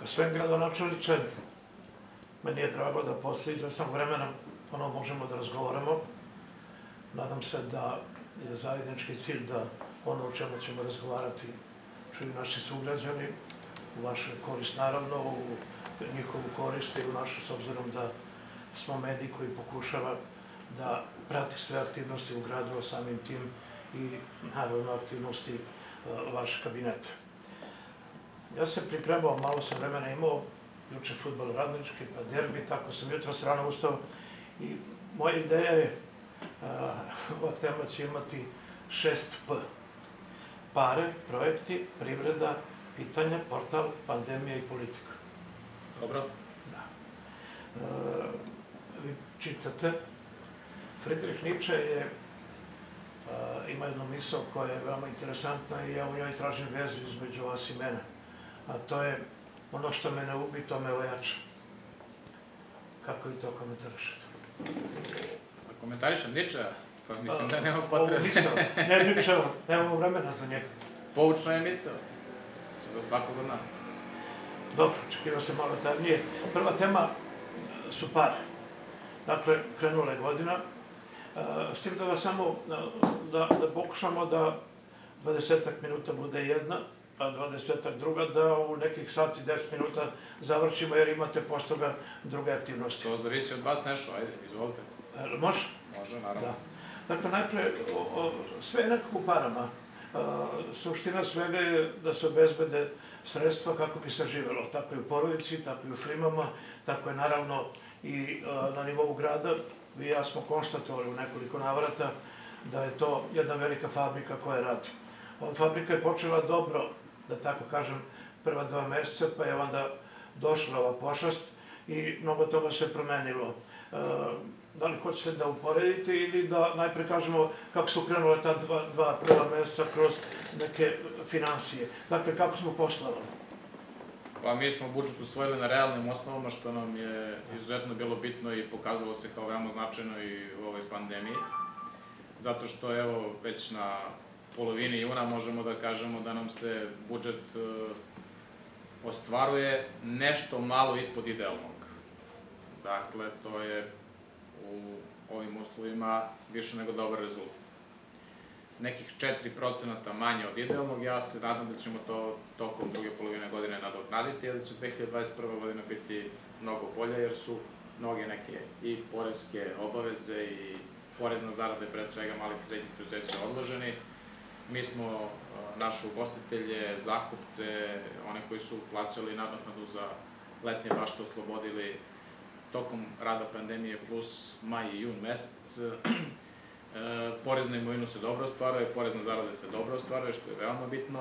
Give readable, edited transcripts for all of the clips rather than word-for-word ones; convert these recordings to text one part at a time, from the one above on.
Sve gradonačelniče, meni je drago da posle izvesnog vremena ponovo možemo da razgovaramo. Nadam se da je zajednički cilj da ono o čemu ćemo razgovarati čuju naši sugrađani, u vašu korist naravno, u njihovu korist i u našu, s obzirom da smo mediji koji pokušava da prati sve aktivnosti u gradu, a samim tim i naravno aktivnosti vašeg kabineta. Ja sam pripremao, malo sam vremena imao, juče fudbal radnički, pa derbi, tako sam jutros rano ustao i moja ideja je, ova tema će imati 6P. Pare, projekti, privreda, pitanja, portal, pandemija i politika. Dobro. Da. Vi čitate, Friedrich Nietzsche ima jednu misao koja je veoma interesantna i ja u njoj tražim vezu između vas i mene. A to je, ono što me ne ubi, to me ojača. Kako vi to komentarišete? Komentarišem Nietzschea? Pa mislim da nema potrebe. Ne, Nietzschea, nemamo vremena za njega. Poučna je misao. Za svakog od nas. Dobro, očekivao sam malo tamnije. Prva tema su pare. Dakle, krenula je godina. S tim da vas samo, da pokušamo da 20 minuta bude jedna, a 20 druga, da u nekih sat i 10 minuta završimo, jer imate posle toga druge aktivnosti. To zavisi od vas nešto, ajde, izvolite. Može? Može, naravno. Dakle, najpre, sve je nekako u parama. Suština svega je da se obezbede sredstva kako bi se živelo. Tako i u porodici, tako i u firmama, tako je naravno i na nivou grada. Vi i ja smo konstatovali u nekoliko navrata da je to jedna velika fabrika koja radi. Fabrika je počela dobro, da tako kažem, prva 2 meseca, pa je onda došla ova pošast i mnogo toga se promenilo. Da li hoćete da uporedite ili da najpre kažemo kako su krenule ta 2 prva meseca kroz neke finansije? Dakle, kako smo poslovali? Pa mi smo budžet usvojili na realnim osnovama, što nam je izuzetno bilo bitno i pokazalo se kao veoma značajno i u ovoj pandemiji. Zato što, evo, već na polovini juna možemo da kažemo da nam se budžet ostvaruje nešto malo ispod idealnog. Dakle, to je u ovim uslovima više nego dobar rezultat. Nekih 4% manje od idealnog, ja se nadam da ćemo to tokom druge polovine godine nadoknaditi, jer će 2021. godina biti mnogo bolja, jer su mnoge neke i poreske obaveze i porez na zarade, pre svega malih i srednjih preduzeća, odloženi. Mi smo naše ugostitelje, zakupce, one koji su plaćali nadoknadu za letnje bašte oslobodili tokom rada pandemije plus maj i jun mesec. Porez na imovinu se dobro ostvaruje, porez na zarade se dobro ostvaruje, što je veoma bitno.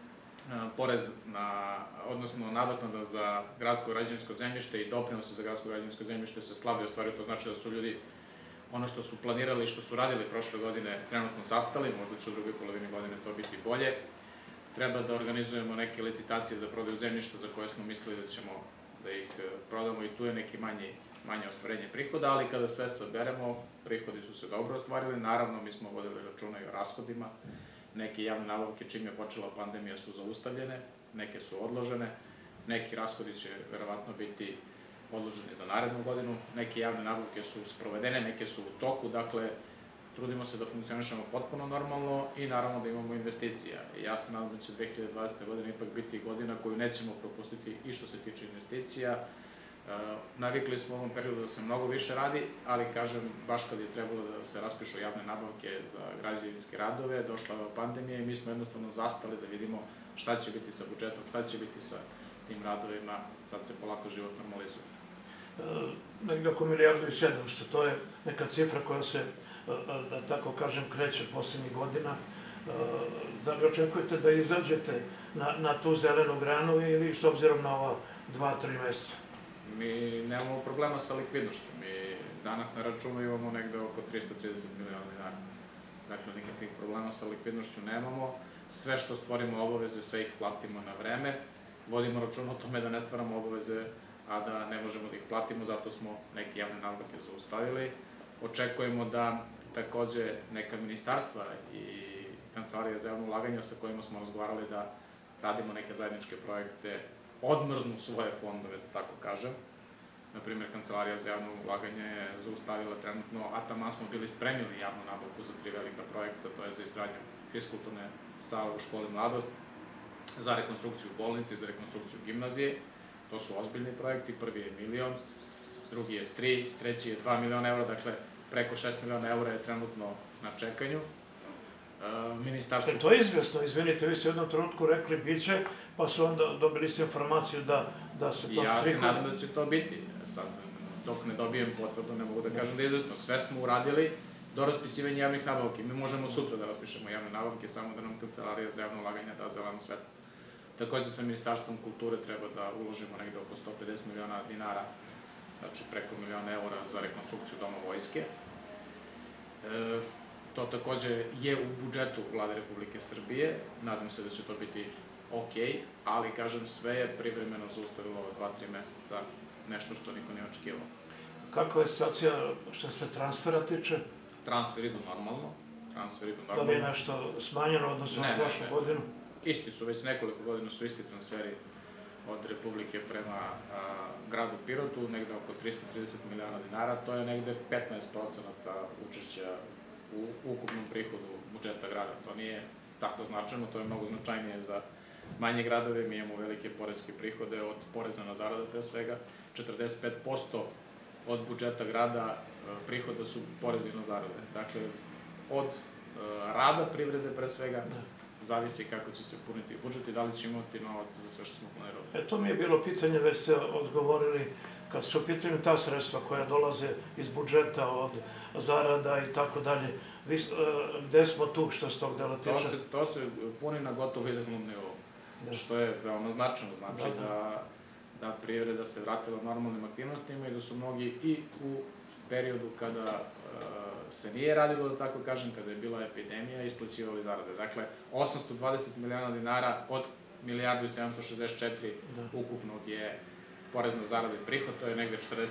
Porez odnosno nadoknada za gradsko građevinsko zemljište i doprinose za gradsko građevinsko zemljište se slabije ostvaruju, to znači da su ljudi ono što su planirali i što su radili prošle godine trenutno zastali, možda će u drugoj polovini godine to biti bolje. Treba da organizujemo neke licitacije za prodaju zemljišta za koje smo mislili da ćemo da ih prodamo i tu je neki manje ostvarenje prihoda, ali kada sve saberemo, prihodi su se dobro ostvarili, naravno mi smo vodili računa i o rashodima, neke javne nabavke čim je počela pandemija su zaustavljene, neke su odložene, neki rashodi će verovatno biti odloženi za narednu godinu, neke javne nabavke su sprovedene, neke su u toku, dakle, trudimo se da funkcionišemo potpuno normalno i naravno da imamo investicija. Ja se nadam da će 2020. godina ipak biti godina koju nećemo propustiti i što se tiče investicija. Navikli smo u ovom periodu da se mnogo više radi, ali kažem, baš kad je trebalo da se raspišu javne nabavke za građevinske radove, došla je pandemija i mi smo jednostavno zastali da vidimo šta će biti sa budžetom, šta će biti sa tim radovima, sad se polako život normalizuje. Negde oko 1,7 milijardi, to je neka cifra koja se, da tako kažem, kreće poslednjih godina. Da li očekujete da izađete na tu zelenu granu ili s obzirom na ova 2-3 meseca? Mi nemamo problema sa likvidnošću. Mi danas na računu imamo negde oko 330 miliona dinara. Dakle, nikakvih problema sa likvidnošću nemamo. Sve što stvorimo obaveze, sve ih platimo na vreme. Vodimo računa o tome da ne stvaramo obaveze, a da ne možemo da ih platimo, zato smo neke javne nabavke zaustavili. Očekujemo da takođe neka ministarstva i Kancelarija za javno ulaganje sa kojima smo razgovarali da radimo neke zajedničke projekte odmrznu svoje fondove, da tako kažem. Naprimjer, Kancelarija za javno ulaganje je zaustavila trenutno, a taman smo bili spremili javnu nabavku za 3 velika projekta, to je za izgradnju fiskulturne sale u školi Mladost, za rekonstrukciju bolnice i za rekonstrukciju gimnazije. To su ozbiljni projekti, prvi je 1 milion, drugi je 3, treći je 2 miliona eura, dakle preko 6 miliona eura je trenutno na čekanju. Ministarstvo... To je izvesno, izvinite, vi ste u jednom trenutku rekli biće, pa su onda dobili ste informaciju da se to... Ja se nadam da će to biti. Sad, dok ne dobijem potvrdu, ne mogu da kažem da je izvesno. Sve smo uradili do raspisivanja javnih nabavki. Mi možemo sutra da raspišemo javne nabavke, samo da nam Kancelarija za javno ulaganje da zeleno svetlo. Takođe sa Ministarstvom kulture treba da uložimo negde oko 150 miliona dinara, znači preko 1 miliona eura za rekonstrukciju Doma vojske. To takođe je u budžetu Vlade Republike Srbije, nadam se da će to biti ok, ali kažem sve je privremeno zaustavilo 2-3 meseca, nešto što niko nije očekivao. Kakva je situacija što se transfera tiče? Transfer idu normalno. Da li je nešto smanjeno odnosno na prošlu godinu? Isti su, već nekoliko godina su isti transferi od Republike prema gradu Pirotu, negde oko 330 miliona dinara, to je negde 15% učešća u ukupnom prihodu budžeta grada. To nije tako značajno, to je mnogo značajnije za manje gradove, mi imamo velike poreske prihode od poreza na zarade pre svega, 45% od budžeta grada prihoda su porezi na zarade. Dakle, od rada privrede pre svega, zavisi kako će se puniti budžet i da li će imati novac za sve što smo planirali. To mi je bilo pitanje, već ste odgovorili, kad su u pitanju ta sredstva koja dolaze iz budžeta od zarada i tako dalje, gde smo tu što s tog dela tiče? To se puni na gotovo idealnom nivou, što je veoma značajno, znači da privreda se vratila normalnim aktivnostima i da su mnogi i u periodu kada se nije radilo, da tako kažem, kada je bila epidemija, isplaćivali zarade. Dakle, 820 miliona dinara od 1.764 ukupnog je porez na zarade i prihod, to je negde 45%.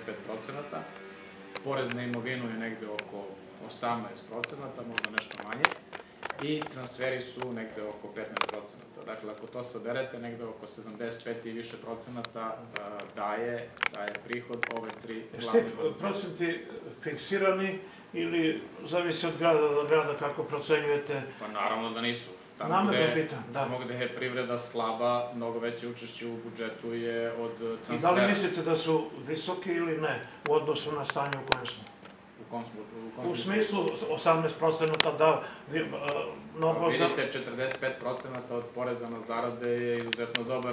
Porez na imovinu je negde oko 18%, možda nešto manje. I transferi su negde oko 15%. Dakle, ako to saberete, negde oko 75 i više procenata daje prihod ove 3 glavne pozicije. Jeste procenti fiksirani ili zavisi od grada do grada kako procenjujete? Pa naravno da nisu. Tamo gde je privreda slaba, mnogo veće učešće u budžetu je od transfera. I da li mislite da su visoki ili ne u odnosu na stanje u kojem smo? U smislu 18% da mnogo... Vidite, 45% od poreza na zarade je izuzetno dobar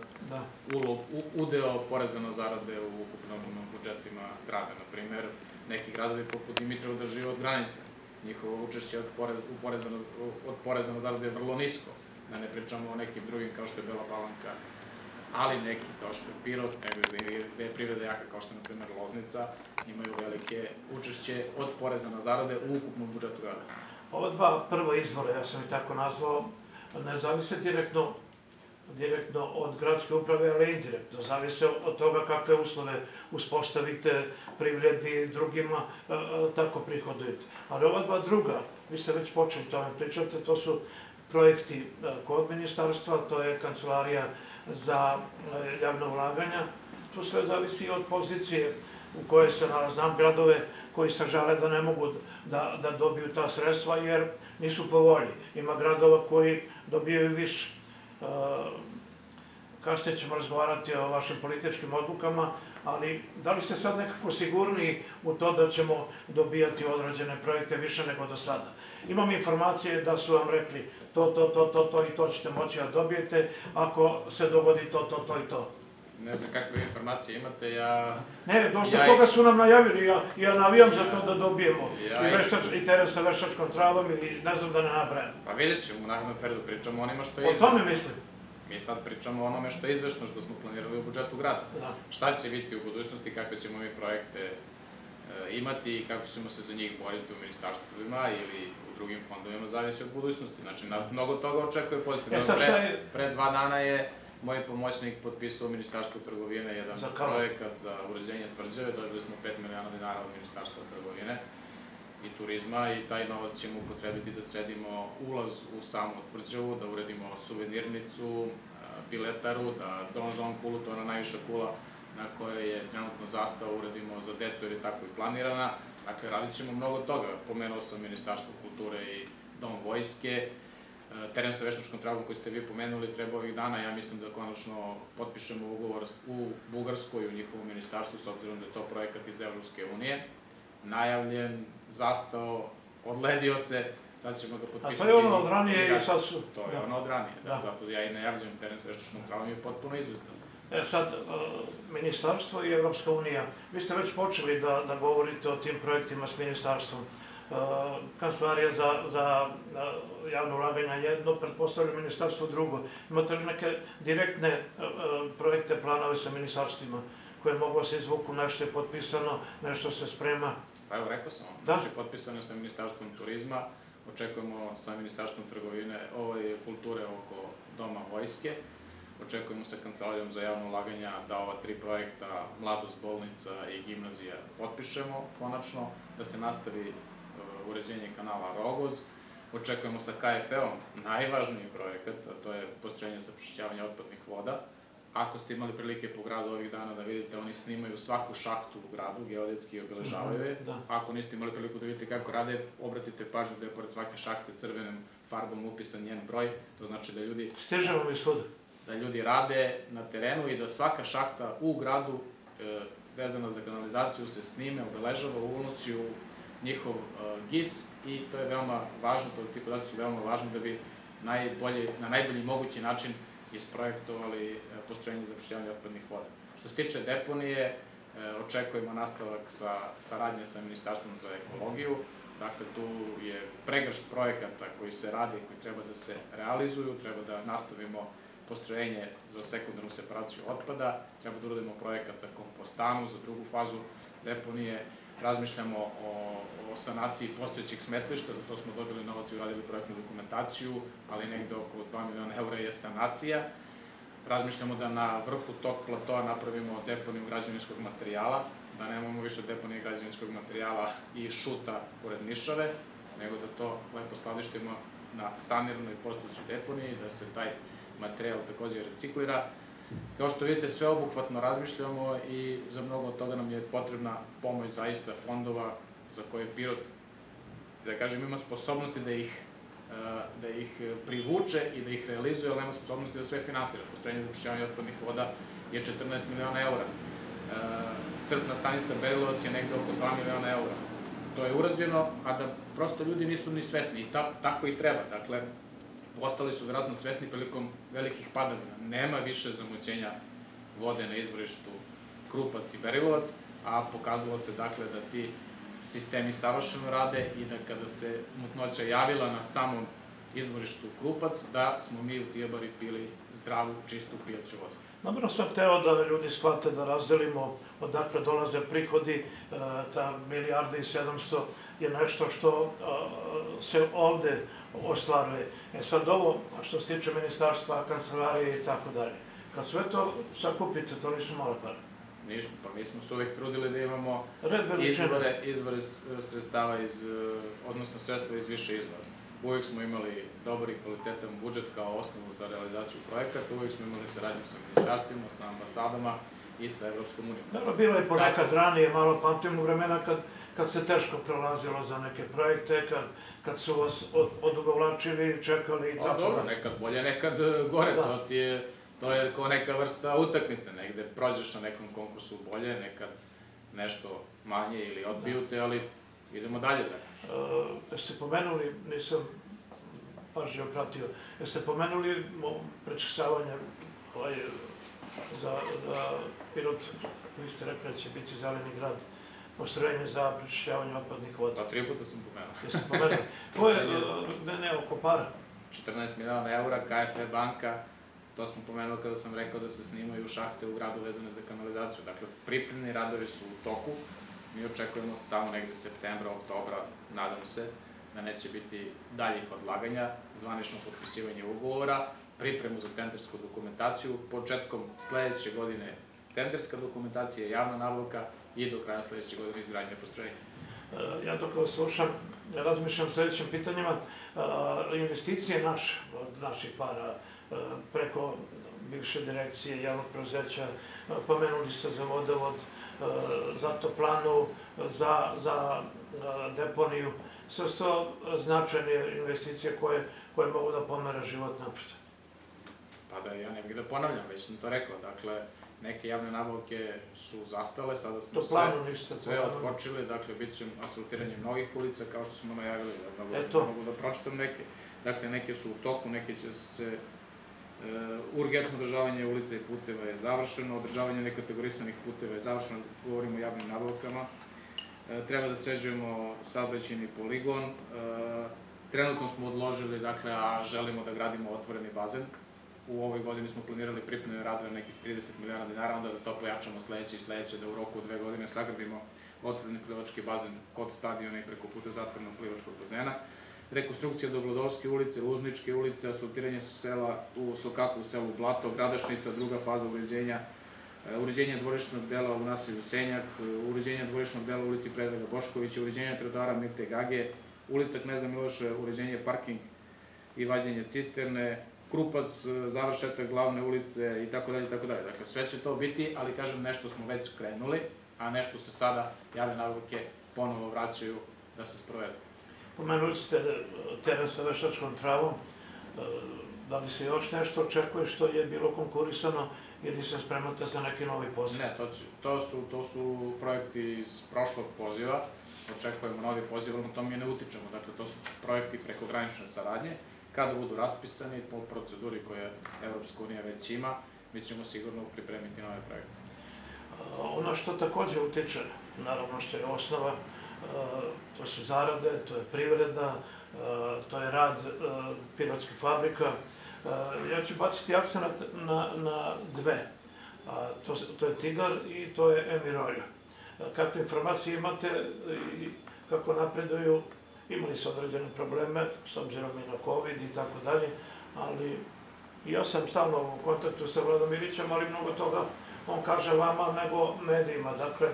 udeo poreza na zarade u ukupnom budžetima grada. Naprimer, neki gradovi poput Dimitrovgrada žive od granice. Njihovo učešće od poreza na zarade je vrlo nisko. Da ne pričamo o nekim drugim kao što je Bela Palanka, ali neki kao što je Pirot, gde je privreda jaka kao što je, na primer, Loznica, imaju velike učešće od poreza na zarade u ukupnom budžetu grada. Ova dva prva izvora, ja sam ih tako nazvao, ne zavise direktno od gradske uprave, ali indirektno. Zavise od toga kakve uslove uspostavite privredi, drugima, tako prihodujete. Ali ova dva druga, vi ste već počeli tome pričate, to su projekti kod ministarstva, to je Kancelarija za javna ulaganja. Tu sve zavisi od pozicije u kojoj se nalaze. Znam gradove koji se žale da ne mogu da dobiju ta sredstva jer nisu po volji. Ima gradova koji dobijaju više. Kasnije ćemo razgovarati o vašim političkim odlukama, ali da li ste sad nekako sigurniji u to da ćemo dobijati određene projekte više nego do sada? Imam informacije da su vam rekli to i to ćete moći da dobijete ako se dogodi to i to. Ne znam kakve informacije imate, ja... Ne, dosta toga su nam najavili, ja navijam za to da dobijemo. I teren sa veštačkom travom i ne znam da ne nabrajam. Pa vidjet ćemo, u narednom periodu pričamo o onima što je izvesno. O tome mislim. Mi sad pričamo o onome što je izvesno, što smo planirali u budžetu grada. Šta će biti u budućnosti, kakve ćemo mi projekte imati i kako ćemo se za njih boriti u ministarstvima ili u drugim fondovima, zavisi od budućnosti. Znači, nas mnogo toga očekuje pozitivno. Pre 2 dana je moj pomoćnik potpisao u Ministarstvu trgovine jedan projekat za uređenje tvrđave, dobili smo 5 miliona dinara od Ministarstva trgovine i turizma i taj novac ćemo upotrebiti da sredimo ulaz u samu tvrđavu, da uredimo suvenirnicu, piletaru, da Donžon kulu, to je ona najviša kula na kojoj je trenutno zastava, uradimo za decu jer je tako i planirana. Dakle, radit ćemo mnogo toga. Pomenuo sam Ministarstvo kulture i Dom vojske. Teren sa veštačkom tragom koji ste vi pomenuli treba ovih dana, ja mislim da konačno potpišemo ugovor u Bugarskoj, u njihovom ministarstvu, s obzirom da je to projekat iz Evropske unije. Najavljen, zastao, odledio se, sad ćemo ga potpisati. A to je ono od ranije i sad su... To je ono od ranije, zato ja i najavljujem teren sa veštačkom tragom je potpuno izvestan. Sad, Ministarstvo i Evropska unija, vi ste već počeli da govorite o tim projektima s Ministarstvom. Kancelarija za javno ulaganja jedno, pretpostavljam Ministarstvo drugo. Imate li neke direktne projekte, planove sa ministarstvima koje mogu da se izvuku, nešto je potpisano, nešto se sprema? Pa evo, rekao sam vam, znači potpisano je sa Ministarstvom turizma, očekujemo sa Ministarstvom trgovine, kulture oko Doma vojske, očekujemo sa Kancelarijom za javno ulaganja da ova 3 projekta, Mladost, bolnica i gimnazija, potpišemo konačno, da se nastavi uređenje kanala Rogoz. Očekujemo sa KFE-om najvažniji projekat, a to je postrojenje za pročišćavanje otpadnih voda. Ako ste imali prilike po gradu ovih dana da vidite, oni snimaju svaku šahtu u gradu, geodetski obeležavaju je. Ako niste imali priliku da vidite kako rade, obratite pažnju da je pored svake šahte crvenom farbom upisan njen broj. To znači da ljudi... Stižemo mi svuda. Da ljudi rade na terenu i da svaka šahta u gradu vezana za kanalizaciju se snime, obeležava, unosi u njihov GIS i to je veoma važno, ti podaci su veoma važni da bi na najbolji mogući način isprojektovali postrojenje za pročišćavanje otpadnih voda. Što se tiče deponije, očekujemo nastavak saradnje sa Ministarstvom za ekologiju. Dakle, tu je pregršt projekata koji se rade i koji treba da se realizuju, treba da nastavimo postrojenje za sekundarnu separaciju otpada, treba da uradimo projekat za kompostanu, za drugu fazu deponije, razmišljamo o sanaciji postojećih smetlišta, zato smo dobili novac i uradili projektnu dokumentaciju, ali negde oko 2 miliona eura je sanacija. Razmišljamo da na vrhu tog platoa napravimo deponiju građevinskog materijala, da nemamo više deponije građevinskog materijala i šuta pored Nišave, nego da to lepo skladištimo na saniranoj postojećoj deponiji, da se taj materijal takođe reciklira. Kao što vidite, sveobuhvatno razmišljamo i za mnogo od toga nam je potrebna pomoć zaista fondova za koje Pirot, da kažem, ima sposobnosti da ih privuče i da ih realizuje, ali nema sposobnosti da sve finansira. Postrojenje za pročišćavanje otpadnih voda je 14 miliona eura. Crpna stanica Berilovac je negde oko 2 miliona eura. To je urađeno, a da prosto ljudi nisu ni svesni i tako i treba. Dakle, ostali su vjerojatno svesni prilikom velikih padavina. Nema više zamućenja vode na izvorištu Krupac i Berilovac, a pokazalo se dakle da ti sistemi savršeno rade i da kada se mutnoća javila na samom izvorištu Krupac, da smo mi u Tijabari pili zdravu, čistu pijaću vodu. Namjerno sam hteo da ljudi shvate da razdelimo odakle dolaze prihodi, ta 1.700.000.000 je nešto što se ovde ostvaruje. Sad ovo, što se tiče ministarstva, kancelarije i tako dalje. Kad sve to sakupite, to nisu male pare. Nisu, pa mi smo se uvek trudili da imamo izvore sredstava odnosno sredstva iz više izvora. Uvijek smo imali dobar i kvalitetan budžet kao osnovu za realizaciju projekata, uvijek smo imali saradnju sa ministarstvima, sa ambasadama i sa Evropskom unijom. Dobro, bilo je ponekad ranije, malo pamtimo vremena kad se teško prolazilo za neke projekte, kad su vas odugovlačili, čekali i tako. Dobro, nekad bolje, nekad gore, to je kao neka vrsta utakmice, negde prođeš na nekom konkursu bolje, nekad nešto manje ili odbiju te, ali idemo dalje. Jeste pomenuli, nisam pažnje pratio, jeste pomenuli prečišćavanje za Pirot, vi ste rekli da će biti zeleni grad, postrojenje za prečišćavanje otpadnih voda. Pa 3 puta sam pomenuo. Jeste pomenuli. Ko je, ne oko para? 14 miliona eura, KFE banka, to sam pomenuo kada sam rekao da se snimaju šahte u gradu vezane za kanalizaciju. Dakle, pripremni radovi su u toku, mi očekujemo tamo negde septembra, oktobra, nadam se, da neće biti daljih odlaganja, zvanično potpisivanje ugovora, pripremu za tendersku dokumentaciju, početkom sledeće godine tenderska dokumentacija, javna nabavka i do kraja sledeće godine izgradnje postrojenja. Ja dok vas slušam, razmišljam o sledećim pitanjima. Investicije naše, od naših para, preko bivše direkcije javnog preduzeća, pomenuli ste za vodovod, za toplanu, za deponiju. Sve su to značajne investicije koje mogu da pomere život napred. Pa da, ja ne bih da ponavljam, već sam to rekao. Dakle, neke javne nabavke su zastale, sada smo sve otkočili, dakle, bit će asfaltiranje mnogih ulica, kao što smo najavili, mogu da pročitam neke. Dakle, neke su u toku, neke će se... Urgentno održavanje ulica i puteva je završeno, održavanje nekategorisanih puteva je završeno, govorimo o javnim nabavkama. Treba da sređujemo saobraćajni poligon. Trenutno smo odložili, dakle, a želimo da gradimo otvoreni bazen. U ovoj godini smo planirali pripremne radove nekih 30 miliona dinara, onda da to pojačamo sledeće i sledeće, da u roku od 2 godine sagradimo otvoreni plivački bazen kod stadiona i preko puta zatvorenog plivačkog bazena. Rekonstrukcija Dobrodolske ulice, Lužničke ulice, asfaltiranje sela u Sokaku, u selu Blato, Gradašnica, druga faza uređenja, uređenje dvorišnog dela u naselju Senjak, uređenje dvorišnog dela u ulici Predraga Boškovića, uređenje trottoara Mirte Gage, ulica Kneza Miloša, uređenje parking i vađenje cisterne, Krupac, završetak glavne ulice i tako dalje, tako dalje. Dakle, sve će to biti, ali kažem, nešto smo već krenuli, a nešto se sada javne nabavke ponovo vraćaju da se sprovedu. Pomenuli ste teren sa veštačkom travom. Da li se još nešto očekuje što je bilo konkurisano ili se spremate za neki novi poziv? Ne, to su projekti iz prošlog poziva. Očekujemo novi poziv, ali na to mi ne utičemo. Dakle, to su projekti prekogranične saradnje. Kada budu raspisani po proceduri koje Evropska unija već ima, mi ćemo sigurno pripremiti nove projekte. Ono što takođe utiče, naravno što je osnova, to su zarade, to je privreda, to je rad pilotskih fabrika. Ja ću baciti akcent na dve. To je Tigar i to je Emirolje. Kakve informacije imate i kako napreduju? Imali su određene probleme, s obzirom i na COVID i tako dalje, ali ja sam stalno u kontaktu sa Vladomirićem, ali mnogo toga on kaže vama nego medijima. Dakle,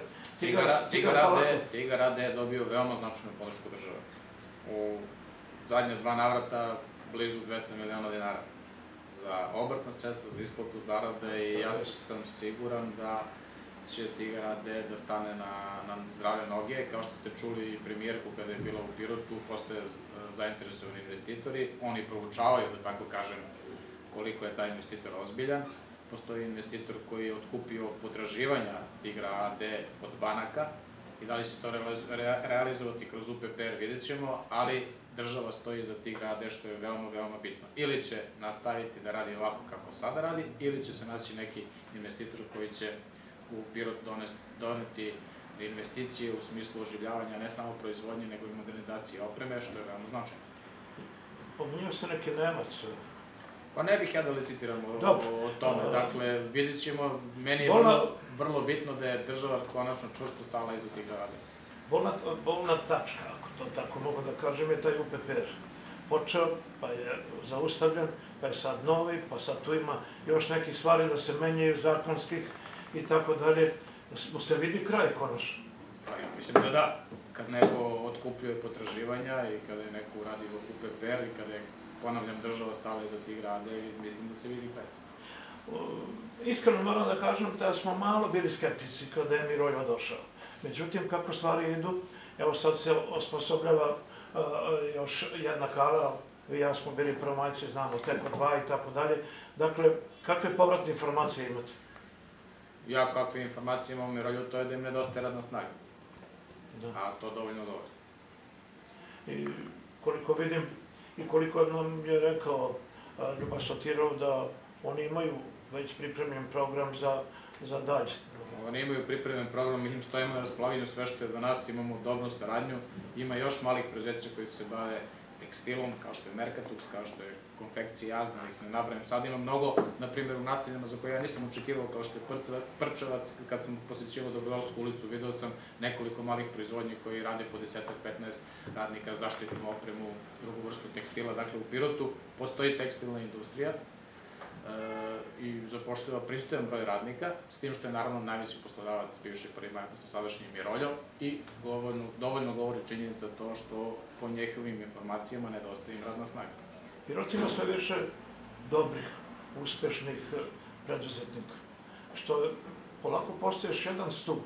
Tigar AD je dobio veoma značajnu podršku države. U zadnje 2 navrata blizu 200 miliona dinara za obrtna sredstva, za isplatu zarade i ja sam siguran da će Tigar AD da stane na zdrave noge. Kao što ste čuli premijerku kada je bila u Pirotu, postoje zainteresovani investitori. Oni proučavaju, da tako kažem, koliko je taj investitor ozbiljan. Postoji investitor koji je otkupio potraživanja Tigra AD od banaka i da li se to realizovati kroz UPPR vidjet ćemo, ali država stoji za Tigra AD što je veoma, veoma bitno. Ili će nastaviti da radi ovako kako sada radi, ili će se naći neki investitor koji će u Pirot doneti investicije u smislu oživljavanja ne samo proizvodnje, nego i modernizacije opreme, što je veoma značajno. Pominjao se neki Nemac. Pa ne bih ja da licitiram o tome. Dakle, vidjet ćemo, meni je vrlo bitno da je država konačno čvrsto stala iza Tigra AD. Bolna tačka, ako to tako mogu da kažem, je taj UPPR. Počeo, pa je zaustavljen, pa je sad novi, pa sad tu ima još nekih stvari da se menjaju zakonskih i tako dalje. Se vidi kraj konačno. Pa ja mislim da da. Kad neko otkupljuje potraživanja i kada je neko uradio UPPR i kada je, ponavljam, država stala iza Tigra AD, mislim da se vidi kraj. Iskreno moram da kažem da smo malo bili skeptici kada je Emirolje došao. Međutim, kako stvari idu, evo sad se osposobljava još jedna hala, vi i ja smo bili prvomajci, znamo, Teko 2 i tako dalje. Dakle, kakve povratne informacije imate? Ja kakve informacije imam u Emirolju, to je da im nedostaje radna snaga. A to dovoljno govori. I koliko vidim i koliko nam je rekao Ljuba Sotirov da oni imaju već pripremljen program za dalje. Oni imaju pripremljen program, mi im stojimo na raspolaganju sve što je do nas, imamo dobru saradnju. Ima još malih preduzeća koji se bave tekstilom, kao što je Merkatux, kao što je konfekcija Jazda, ih ne nabrajam. Sad ima mnogo, na primjer, u naseljama za koje ja nisam očekivao, kao što je Prčevac, kad sam posjećivao Dobrodolsku ulicu, video sam nekoliko malih proizvodnji koji rade po 10-15 radnika, zaštitnu opremu, drugu vrstu tekstila. Dakle, u Pirotu postoji tekstilna industrija i zapošljava pristojan broj radnika, s tim što je naravno najveći poslodavac bivši Prvimaj, odnosno sadašnji Emirolje, i dovoljno govori činjenica to što po njihovim informacijama nedostaje im radna snaga. Pirot ima sve više dobrih, uspešnih preduzetnik, što polako postaje još jedan stup.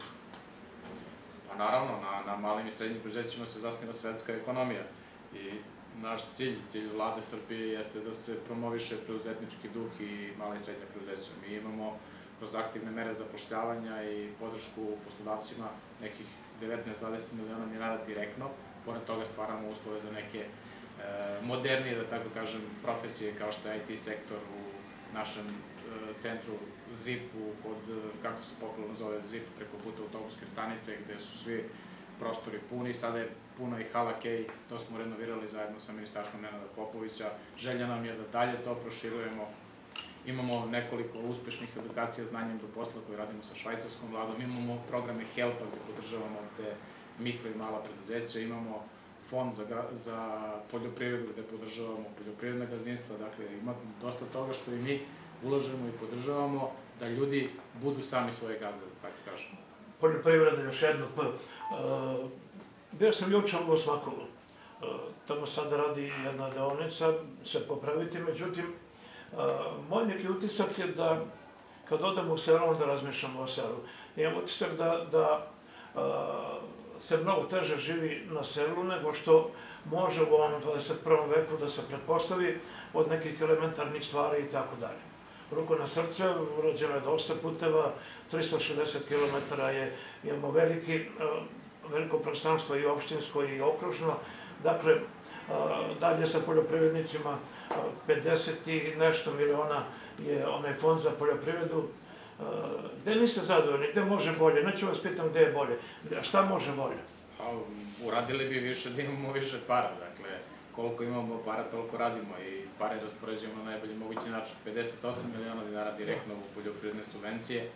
Pa naravno, na malim i srednjim preduzećima se zasniva svetska ekonomija i naš cilj vlade Srbije jeste da se promoviše preduzetnički duh i mala i srednja preduzeća. Mi imamo kroz aktivne mere zapošljavanja i podršku poslodavcima nekih 19-20 miliona dinara direktno. Pored toga stvaramo uslove za neke modernije, da tako kažem, profesije kao što je IT sektor u našem centru ZIP-u, kako se popularno zove ZIP, preko puta autobuske stanice, gde su svi prostori puni. Sada je puno i hala Kej, to smo renovirali zajedno sa Ministarstvom Nenada Popovića. Želja nam je da dalje to proširujemo. Imamo nekoliko uspešnih edukacija znanjem do posla koje radimo sa švajcarskom vladom. Imamo programe HELP-a gde podržavamo te mikro i mala preduzeća. Imamo fond za poljoprivredu gde podržavamo poljoprivredne gazdinstva. Dakle, ima dosta toga što i mi ulažemo i podržavamo da ljudi budu sami svoje gazde, da tako kažem. Poljoprivreda, još jedno P. Bio sam juče u Osmakovu. Tamo sada radi jedna deonica, se popraviti, međutim, moj neki utisak je da kad odemo u selo, onda razmišljamo o selu. Imam utisak da se mnogo teže živi na selu nego što može u ovom 21. veku da se pretpostavi od nekih elementarnih stvari i tako dalje. Ruku na srce, urađeno je dosta puteva, 360 km imamo veliko prostranstvo i opštinsko i okružno. Dakle, dalje sa poljoprivrednicima 50 i nešto miliona je onaj fond za poljoprivredu. Gde niste zadovoljni, gde može bolje? Neću vas pitam gde je bolje, šta može bolje? Uradili bi više da imamo više para, dakle, koliko imamo para, toliko radimo i pare raspoređujemo na najbolji mogući način. 58 miliona dinara direktno u poljoprivredne subvencije.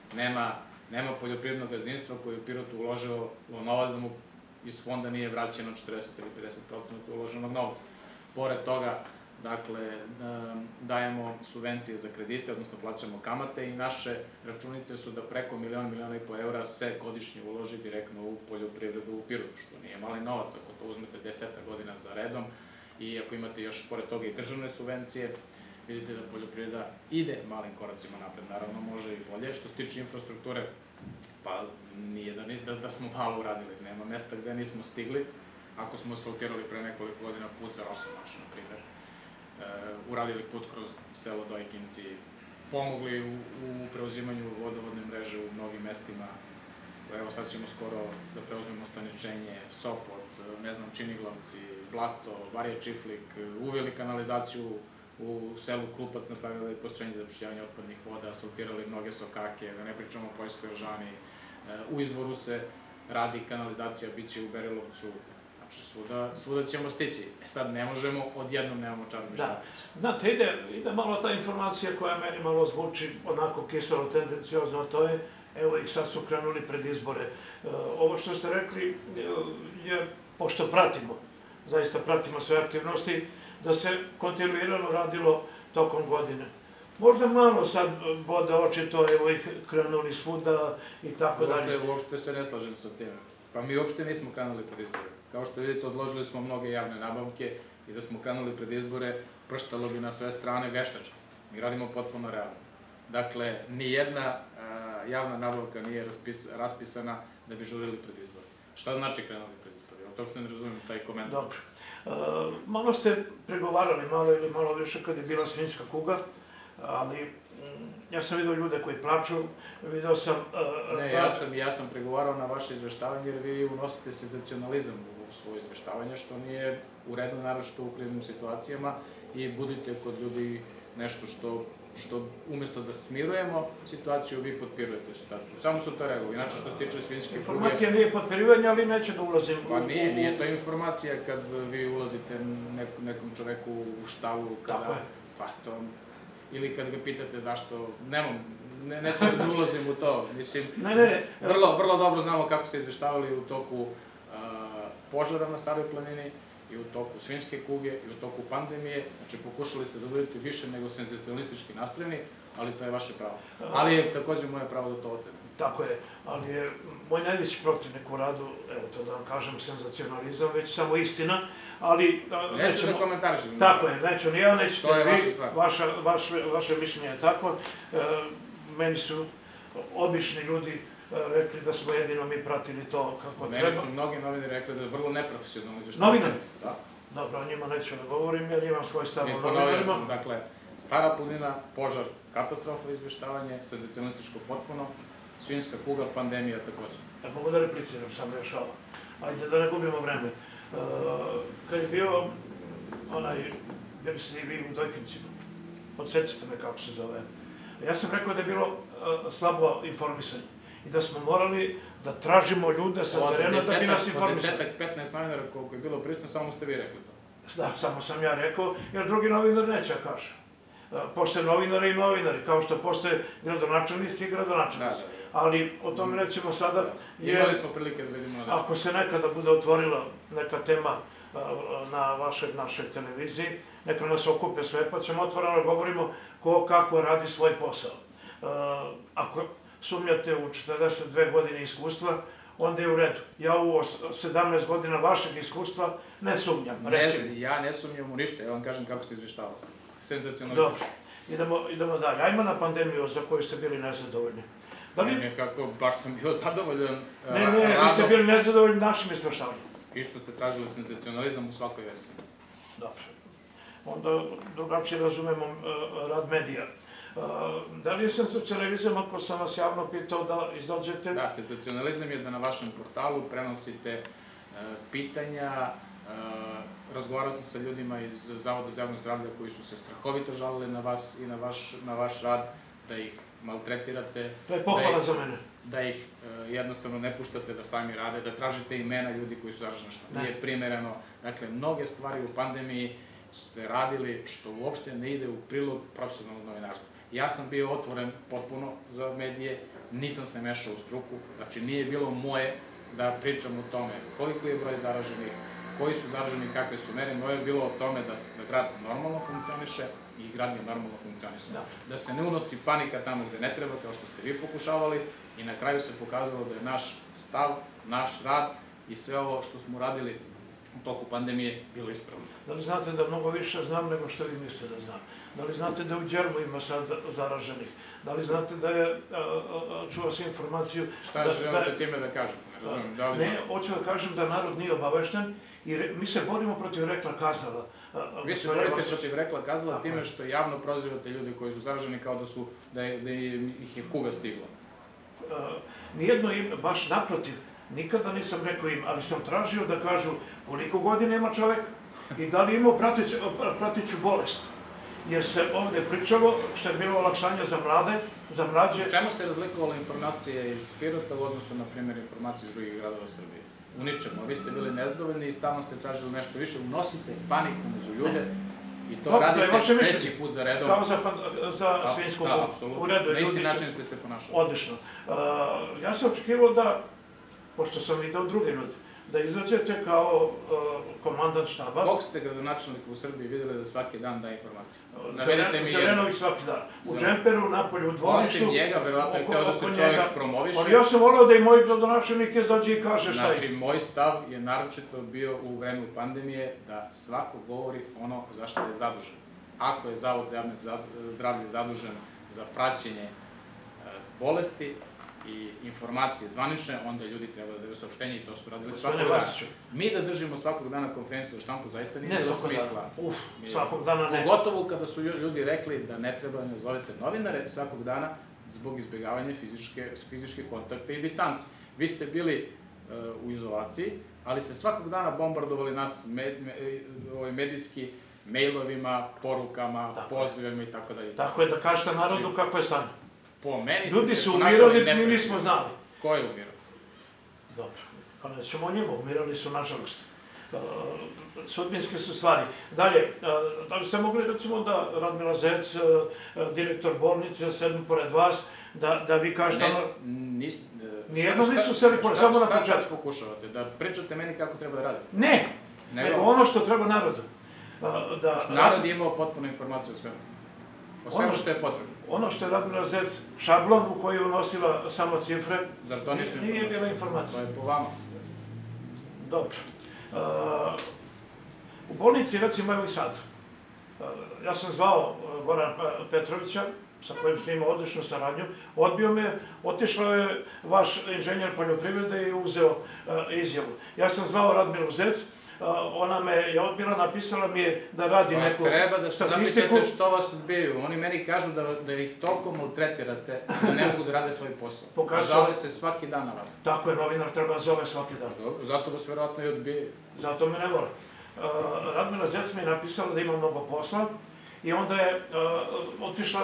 Nema poljoprivrednog gazdinstva koji u Pirotu uložio novac da mu iz fonda nije vraćeno 40 ili 50% uloženog novca. Pored toga, dakle, dajemo subvencije za kredite, odnosno plaćamo kamate i naše računice su da preko miliona i po evra se godišnje uloži direktno u poljoprivredu u Pirotu, što nije mali novac ako to uzmete 10 godina za redom i ako imate još pored toga i državne subvencije, vidite da poljoprivreda ide malim koracima napred, naravno može i bolje. Što se tiče infrastrukture, pa nije da smo malo uradili, nema mesta gde nismo stigli. Ako smo asfaltirali pre nekoliko godina put za Rosovač, na primer, uradili put kroz selo Dojkinci, pomogli u preuzimanju vodovodne mreže u mnogim mestima. Evo sad ćemo skoro da preuzmemo Staničenje, Sopot, ne znam, Činiglavci, Blato, Barija Čiflik, uveli kanalizaciju u selu Klupac, napravili postrojenje za pročišćavanje otpadnih voda, asfaltirali mnoge sokake, da ne pričamo o Poljskoj Ožani. U Izvoru se radi kanalizacija, bit će u Berilovcu. Znači, svuda ćemo stići. Sad ne možemo, odjednom nemamo čarobni štapić. Znate, ide malo ta informacija koja meni malo zvuči onako kiselo, tendenciozno, a to je, evo i sad su krenuli pred izbore. Ovo što ste rekli je, pošto pratimo, zaista pratimo sve aktivnosti, da se kontinuirano radilo tokom godine. Možda malo sad bode oči to, evo ih krenuli svuda i tako dalje. Uopšte se ne slažem sa tim. Pa mi uopšte nismo krenuli pred izbore. Kao što vidite, odložili smo mnoge javne nabavke i da smo krenuli pred izbore, prštalo bi na sve strane veštački. Mi radimo potpuno realno. Dakle, nijedna javna nabavka nije raspisana da bi žurili pred izbore. Šta znači krenuli pred izbore? O to uopšte ne razumijem taj komentar. Dobro. Malo ste pregovarali, malo ili malo više kad je bila svinjska kuga, ali ja sam vidio ljude koji plaču, vidio sam... Ne, ja sam pregovarao na vaše izveštavanje jer vi unosite senzacionalizam u svoje izveštavanje, što nije u redu, naročito u kriznim situacijama, i budite kod ljudi nešto što umjesto da smirujemo situaciju, vi potpirujete situaciju. Samo su to reagovali. Inače, što se tiče svinjske kuge... Informacija nije potpirivanje, ali neće da ulazim u... Pa nije to informacija kad vi ulazite nekom čoveku u štalu kada... Tako je. Pa to... Ili kad ga pitate zašto... Neću da ulazim u to. Mislim, vrlo dobro znamo kako ste izveštavali u toku požara na Staroj planini, i u toku svinjske kuge, i u toku pandemije. Znači, pokušali ste da budete više nego senzacionalistički nastrojeni, ali to je vaše pravo. Ali je takođe moje pravo da to ocenim. Tako je, ali je moj najveći protivnik u radu, evo to da vam kažem, senzacionalizam, već samo istina, ali... Neću da komentarišem. Tako je, neću ni ja, nećete To je vi, vaša stvar. vaše mišljenje je tako. Meni su obični ljudi rekli da smo jedino mi pratili to kako treba. Meni su mnogi novinari rekli da je vrlo neprofesionalno izveštavanje. Novinari? Da. Dobro, o njima neću da govorim, jer imam svoj stav o Ponovio novinarima. sam, dakle, Stara planina, požar, katastrofa izveštavanje, senzacionalističko potpuno, svinjska kuga, pandemija također. Mogu da repliciram samo još ovo. Ajde da ne gubimo vreme. Kad je bio onaj, bili ste i vi u Dojkincima, podsjetite me kako se zove. Ja sam rekao da je bilo slabo informisanje i da smo morali da tražimo ljude sa terena da bi nas informisali. Od 10-15 novinara koliko je bilo prisutno, samo ste vi rekli to. Da, samo sam ja rekao, jer drugi novinar neće da kaže. Postoje novinari i novinari, kao što postoje gradonačelnici i gradonačelnici. Ali o tome nećemo sada. Imali smo prilike da vidimo. Ako se nekada bude otvorila neka tema na našoj televiziji, neka nas okupe sve, pa ćemo otvoreno govorimo ko kako radi svoj posao. Ako sumnjate u 42 godine iskustva, onda je u redu. Ja u 17 godina vašeg iskustva ne sumnjam, recimo. Ja ne sumnjam u ništa, ja vam kažem kako ste izveštavali. Senzacionalno. Dobro, idemo dalje. Ajmo na pandemiju za koju ste bili nezadovoljni. Nekako, baš sam bio zadovoljan radom. Ne, vi ste bili nezadovoljni našim izveštavanjem. Isto ste tražili senzacionalizam u svakoj vesti. Dobro. Onda drugačije razumemo rad medija. Da li je senzacionalizam ako sam vas javno pitao da izađete? Da, senzacionalizam je da na vašem portalu prenosite pitanja. Razgovarao sam sa ljudima iz Zavoda za javno zdravlje koji su se strahovito žalili na vas i na vaš rad, da ih maltretirate. To je pohvala za mene. Da ih jednostavno ne puštate da sami rade, da tražite imena ljudi koji su zaraženi, što nije primereno. Dakle, mnoge stvari u pandemiji ste radili što uopšte ne ide u prilog profesionalnog novinarstva. Ja sam bio otvoren potpuno za medije, nisam se mešao u struku, znači nije bilo moje da pričam o tome koliko je broj zaraženih, koji su zaraženi, kakve su mere. Moje je bilo o tome da grad normalno funkcioniše i grad je normalno funkcionisao. Da se ne unosi panika tamo gde ne treba, kao što ste vi pokušavali, i na kraju se pokazalo da je naš stav, naš rad i sve ovo što smo radili u toku pandemije bilo ispravno. Da li znate da mnogo više znam nego što vi mislite da znam? Da li znate da u Đermu ima sad zaraženih? Da li znate da je, čuo sam informaciju... Šta želite time da kažete? Ne, hoću da kažem da narod nije obavešten i mi se borimo protiv rekla kazala. Vi se borite protiv rekla kazala time što javno prozivate ljude koji su zaraženi kao da ih je kuga stigla. Nijedno ime, baš naprotiv, nikada nisam rekao im, ali sam tražio da kažu koliko godina ima čovek i da li imao prateću bolest. Jer se ovde pričalo što je bilo olakšanje za mlađe. U čemu ste razlikovali informacije iz Pirota u odnosu, na primjer, informacije iz drugih gradova Srbije? U ničemu. Vi ste bili nezadovoljni i stalno ste tražili nešto više. Unosite paniku među ljude i to radite treći put za redom. Kao za svinjsku kugu. Da, apsolutno. Na isti način ste se ponašali. Odlično. Ja sam očekivao da, pošto sam vidio druge ljude, da izađete kao komandant štaba. Koliko ste gradonačelnika u Srbiji videli da svaki dan daje informacije? Zelenović svaki dan. U džemperu, napolju, u dvorištu. Osim njega, verovatno je hteo da se čovjek promoviše. Ali ja sam volio da i moj gradonačelnik izađe i kaže šta je. Znači, moj stav je naročito bio u vremenu pandemije da svako govori ono za što je zadužen. Ako je Zavod za javno zdravlje zadužen za praćenje bolesti i informacije zvanične, onda ljudi treba da daju saopštenje i to su radili svakog dana. Mi da držimo svakog dana konferenciju za štampu zaista nije bilo smisla. Svakog dana ne. Pogotovo kada su ljudi rekli da ne treba da nazovete novinare svakog dana zbog izbjegavanja fizičke kontakte i distanci. Vi ste bili u izolaciji, ali ste svakog dana bombardovali nas medijski mailovima, porukama, pozivima i tako dalje. Tako je, da kažete narodu kako je stanje. Po meni ljudi su umirali, mi nismo znali. Ko je umirao? Dobro, pa nećemo o njemu, umirali su nažalost. Sudbinske su stvari. Dalje, da li ste mogli recimo da Radmila Zec, direktor bolnice, sednu pored vas, da vi kažete ono... Nijedno nisu seli pored, samo na početku. Šta sad pokušavate? Da pričate meni kako treba da radim? Ne, nego ono što treba narodu. Narod je imao potpuno informaciju o svemu. O svemu što je potrebno. Ono što je Radmila Zec, šablon u koji je unosila samo cifre, Zar to nisu informacije? nije bila informacija. To je po vama. Dobro. U bolnici, recimo, evo i sad, ja sam zvao Gorana Petrovića, sa kojim sam imao odličnu saradnju, odbio me, otišao je vaš inženjer poljoprivrede i uzeo izjavu. Ja sam zvao Radmilu Zec, ona me je odbila, napisala mi je da radi neku statistiku. Treba da se zapitate što vas odbijaju. Oni meni kažu da ih toliko maltretirate, da ne mogu da rade svoj posao. Žale se svaki dan na vas. Tako je, novinar treba zove svaki dan. Dobro, zato vas verovatno i odbijaju. Zato me ne vole. Radmila Zec mi je napisala da ima mnogo posla i onda je otišla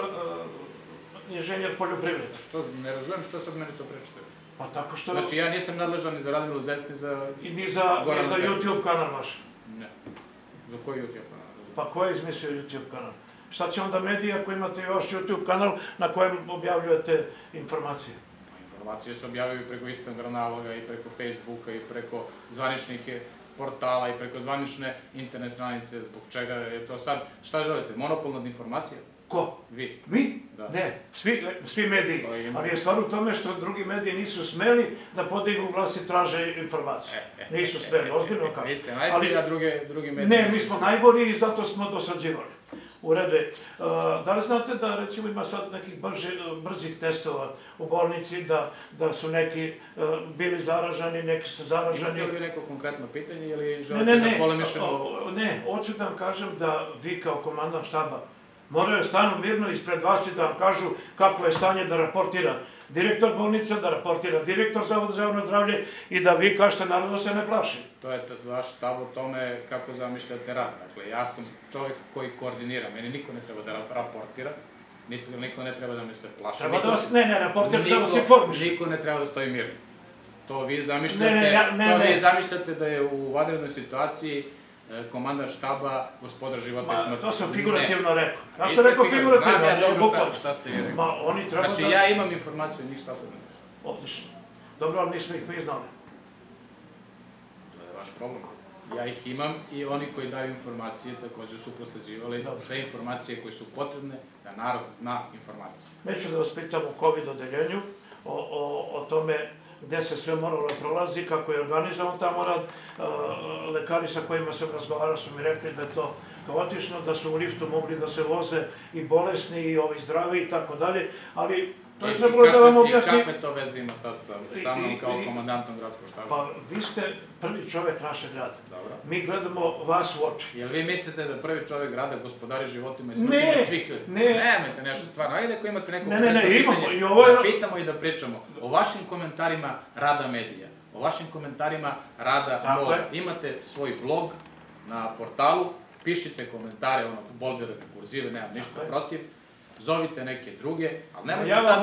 inženjer poljoprivrede. Što, ne razumijem što sad meni to pričate. Pa tako što... Znači ja nisam nadležan ni za Radmilu Zec, ni za... I ni za YouTube kanal vaš. Ne. Za koji YouTube kanal? Pa ko je izmislio YouTube kanal? Šta će onda mediji ako imate vaš YouTube kanal na kojem objavljujete informacije? Informacije se objavljaju preko Instagram naloga i preko Facebooka i preko zvaničnih portala i preko zvanične internet stranice. Zbog čega je to sad? Šta želite? Monopol nad informacijama? Ko? Vi. Mi? Ne, svi mediji. Ali je stvar u tome što drugi mediji nisu smeli da podignu glas i traže informacije. Nisu smeli, ozbiljno kažem. Vi ste najbolji, a drugi mediji... Ne, mi smo najbolji i zato smo dosađivali. U redu je. Da li znate da, recimo, ima sad nekih brzih testova u bolnici, da su neki bili zaraženi, neki su zaraženi... Imate li neko konkretno pitanje ili želite da polemišemo? Ne, hoću da vam kažem da vi kao komandant štaba moraju stanu mirno ispred vas i da vam kažu kako je stanje, da raportira direktor bolnica, da raportira direktor Zavoda za javno zdravlje i da vi kažete naravno da se ne plaši. To je vaš stav o tome kako zamišljate rad. Dakle, ja sam čovjek koji koordinira, meni niko ne treba da raportira, niko ne treba da me se plaši. Treba da vas, ne, raportira, da vas informiš. Niko ne treba da stoji mirno. To vi zamišljate da je u vanrednoj situaciji komandant štaba, gospodar života i smrti. To sam figurativno rekao. Ja sam rekao figurativno, znam ja dobro šta ste vi rekao. Znači, ja imam informaciju od njih šta bude. Odlično. Dobro, ali nismo ih mi znali. To je vaš problem. Ja ih imam i oni koji daju informacije također su prosleđivali sve informacije koje su potrebne da narod zna informacije. Neću da vas pitam o COVID odeljenju, o tome gde se sve moralo da prolazi, kako je organizovan tamo rad. Lekari sa kojima sam razgovarao su mi rekli da je to kaotično, da su u liftu mogli da se voze i bolesni i ovi zdravi i tako dalje, ali to je trebalo da vam objasnim. I kakve to veze ima sad sa mnom kao komandantom gradskog štaba? Pa vi ste prvi čovek našeg grada. Dobro. Mi gledamo vas u oči. Jel vi mislite da prvi čovek grada gospodari životima i smrtima svih ljudi? Ne. Nemojte nešto stvarno. Ajde ako imate neko pitanje, da pitamo i da pričamo o vašim komentarima rada medija, o vašim komentarima rada bloga. Imate svoj blog na portalu, pišite komentare, boldirane kurzive, nemam ništa protiv. Zovite neke druge, ali nemojte sad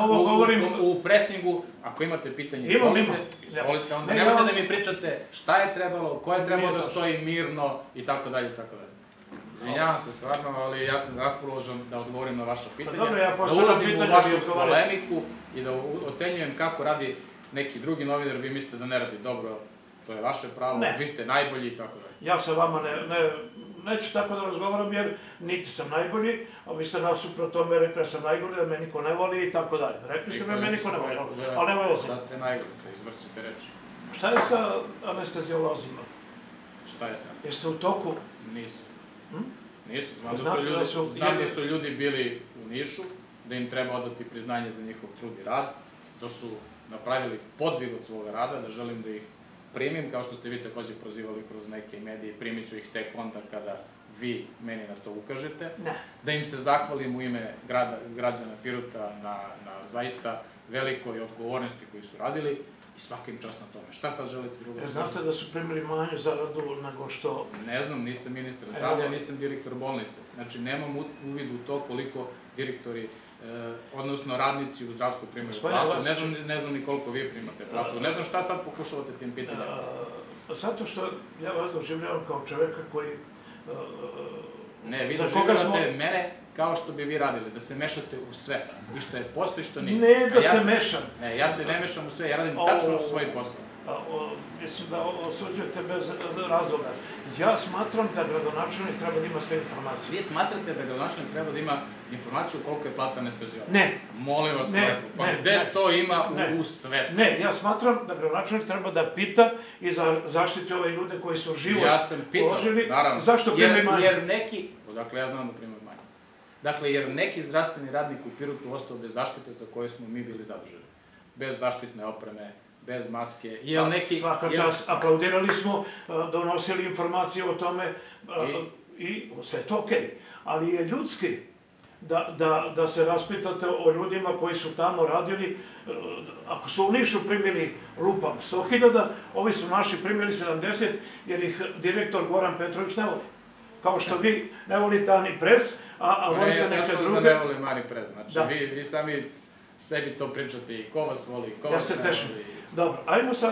u presingu, ako imate pitanje, izvolite, onda nemojte da mi pričate šta je trebalo, ko je trebalo da stoji mirno i tako dalje, i tako dalje. Izvinjavam se stvarno, ali ja sam raspoložen da odgovorim na vaša pitanja, da ulazim u vašu polemiku i da ocenjujem kako radi neki drugi novinar, vi mislite da ne radi dobro, to je vaše pravo, vi ste najbolji i tako dalje. Ja sa vama neću tako da razgovaram jer niti sam najbolji, a vi ste nasuprot tome rekli da sam najgori, da me niko ne voli i tako dalje. Rekli ste da me niko ne voli, ali nema veze. Da ste najgori, to izvrćete reći. Šta je sa anestezijolozima? Šta je sa? Jeste u toku? Nisu. Nisu. Znam da su ljudi bili u Nišu, da im treba odati priznanje za njihov trud i rad, da su napravili podvig od svoga rada, da želim da ih primim, kao što ste vi također prozivali kroz neke medije, primit ću ih tek onda kada vi meni na to ukažete, da im se zahvalim u ime građana Pirota na zaista velikoj odgovornosti koju su radili i svaka im čast na tome. Šta sad želite drugo? Znate da su primili manju zaradu nego što... Ne znam, nisam ministar zdravlja, nisam direktor bolnice. Znači, nemam uvid u to koliko direktori, odnosno radnici u zdravstvu primaju platu. Ne znam ni koliko vi primate platu. Ne znam šta sad pokušavate tim pitanjama. Zato što ja vas doživljavam kao čoveka koji... Ne, vi doživljavate mene kao što bi vi radili, da se mešate u sve, i što je posao i što nije. Ne da se mešam. Ne, ja se ne mešam u sve, ja radim tačno svoj posao. Mislim da osuđujete bez razloga. Ja smatram da gradonačelnik treba da ima sve informacije. Vi smatrate da gradonačelnik treba da ima informaciju koliko je plata anestezijologa? Ne. Molim vas lepo, pa gde to ima u svetu? Ne, ja smatram da gradonačelnik treba da pita i zaštiti ove ljude koji su život uložili. Zašto primaju manje? Jer neki, odakle ja znam da primaju manje. Dakle, jer neki zdravstveni radnik u Pirotu ostao bez zaštite za koje smo mi bili zaduženi. Bez zaštitne opreme, bez maske. Svaka čast, aplaudirali smo, donosili informacije o tome i sve to okej. Ali je ljudski da se raspitate o ljudima koji su tamo radili. Ako su u Nišu primili lupam 100.000, ovi su naši primili 70, jer ih direktor Goran Petrović ne voli. Kao što vi ne volite Ani Pres, a volite neke druge. Ja ne volim Ani Pres, znači vi sami sebi to pričate i ko vas voli, ko vas ne voli. Dobro, ajmo sad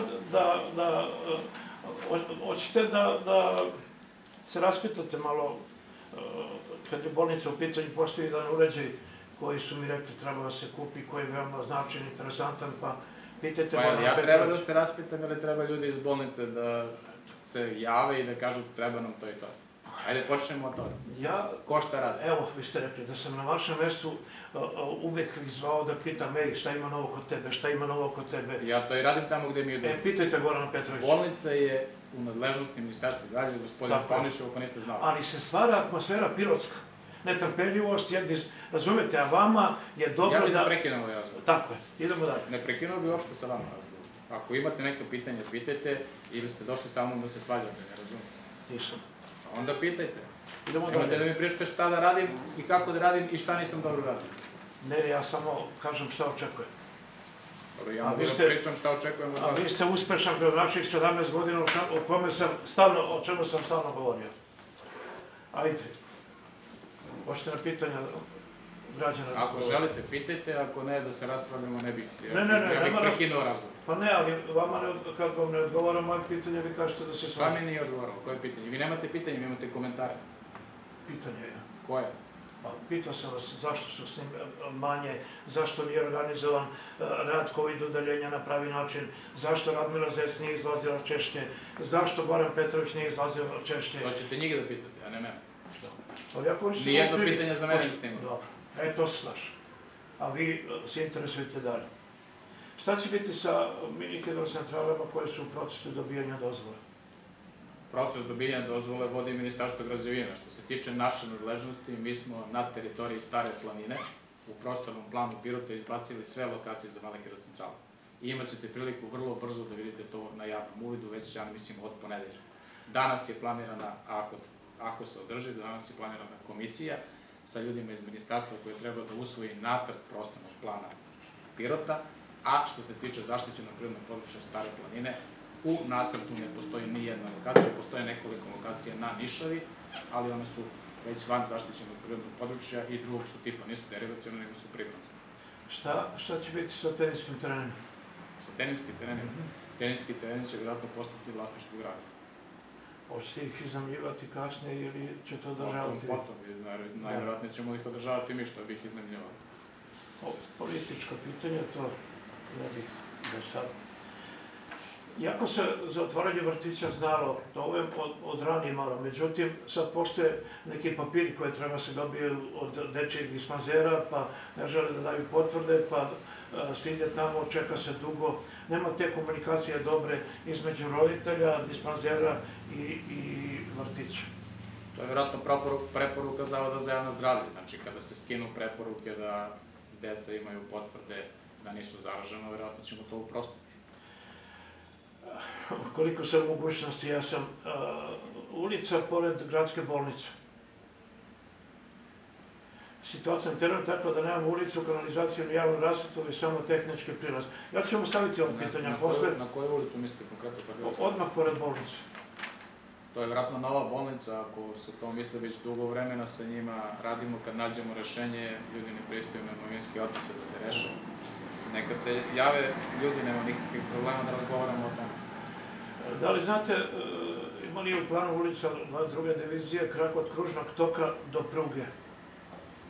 hoćete da se raspitate malo, kad je bolnica u pitanju, postoji jedan uređaj koji su mi rekli treba da se kupi, koji je veoma značajan, interesantan, pa pitajte Gorana Petrovića. Ja treba da se raspitam ili treba ljudi iz bolnice da se jave i da kažu treba nam to i to? Ajde, počnemo od toga. Ko šta radi? Evo, vi ste rekli da sam na vašem mestu uvek zvao da pitam, šta ima novo kod tebe, šta ima novo kod tebe. Ja to i radim tamo gde mi je dužno. Pitajte Gorana Petrovića. Bolnica je u nadležnosti Ministarstva zdravlja, gospodin Pavnićev, ako niste znali. Ali se stvara atmosfera pirotska. Netrpeljivost, razumete, a vama je dobro da... Ja bih da prekinem ovaj razgovor. Tako je, idemo dalje. Ne prekinuo bi uopšte sa vama razgovor. Ako imate neke pitanje, pitajte, ili ste došli sa mnom da se svađate, ne razumete. Nisam. Onda pitajte. Nemojte da mi pričate šta da radim i kako da radim i šta nisam dobro radio. Ne, ja samo kažem šta očekujem. Dobro, ja mogu da pričam šta očekujem od vas. A vi ste uspešan gradonačelnik 17 godina o čemu sam stalno govorio. Ajde. Hoćete na pitanja građana? Ako želite, pitajte, ako ne, da se raspravljamo, ne bih prekinuo razgovor. Pa ne, ali kad vam ne odgovara moje pitanje, vi kažete da se slažete. Šta mi nije odgovaralo? Koje pitanje? Vi nemate pitanje, vi imate komentare. Pitanje je. Koje? Pitao sam vas zašto su s njim manje, zašto nije organizovan rad COVID udaljenja na pravi način, zašto Radmila Zec nije izlazila češće, zašto Goran Petrović nije izlazio češće. To ćete njega da pitate, a ne mene. Nijedno pitanje za mene niste imali. To se slažem. A vi se interesujete dalje. Šta će biti sa mini hidrocentralama koje su u procesu dobijanja dozvole? Proces dobijanja dozvole vodi Ministarstvo građevina. Što se tiče naše nadležnosti, mi smo na teritoriji Stare planine u prostornom planu Pirota izbacili sve lokacije za male hidrocentrale. I imat ćete priliku vrlo brzo da vidite to na javnom uvidu, već ja mislim od ponedeljka. Danas je planirana, ako se održi, danas je planirana komisija sa ljudima iz ministarstva koji treba da usvoji nacrt prostornog plana Pirota, a što se tiče zaštićenog prirodnog područja Stare planine, u nacrtu ne postoji ni jedna lokacija, postoje nekoliko lokacija na Nišavi, ali one su već van zaštićenog prirodnog područja i drugog su tipa, nisu derivacione, nego su pripravce. Šta će biti sa teniskim terenima? Sa teniskim terenima? Teniski tereni će vjerojatno postati vlasništvo grada. Hoćete ih iznajmljivati kasnije ili će to održavati? Potom, najvjerojatnije ćemo ih održavati mi što bih iznajmljivali. Političko pitanje, to ne bih da sad... Iako se za otvaranje vrtića znalo, to je od ranije malo, međutim, sad postoje neki papiri koje treba se dobiju od dečijeg dispanzera, pa ne žele da daju potvrde, pa se ide tamo, čeka se dugo. Nema te komunikacije dobre između roditelja, dispanzera i vrtića. To je vjerojatno preporuka Zavoda za javno zdravlje. Znači, kada se skinu preporuke da deca imaju potvrde da nisu zaražena, vjerojatno ćemo to uprostiti. Koliko sam mogućnosti, ja sam ulica pored gradske bolnice. Situacija na terenu je takva da nemamo ulicu, kanalizaciju ni javnu rasvetu, već samo tehnički prilaz. Ja ću vam staviti ovo pitanja posle. Na koju ulicu mislite konkretno? Odmah pored bolnice. To je vjerojatno nova bolnica, ako se to misle već dugo vremena sa njima radimo, kad nađemo rešenje, ljudi ne pristaju na imovinski odnose da se reše. Neka se jave ljudi, nema nikakvih problema da razgovaramo o tome. Da li znate, ima li u planu ulica 22. divizije, krak od Kružnog toka do pruge?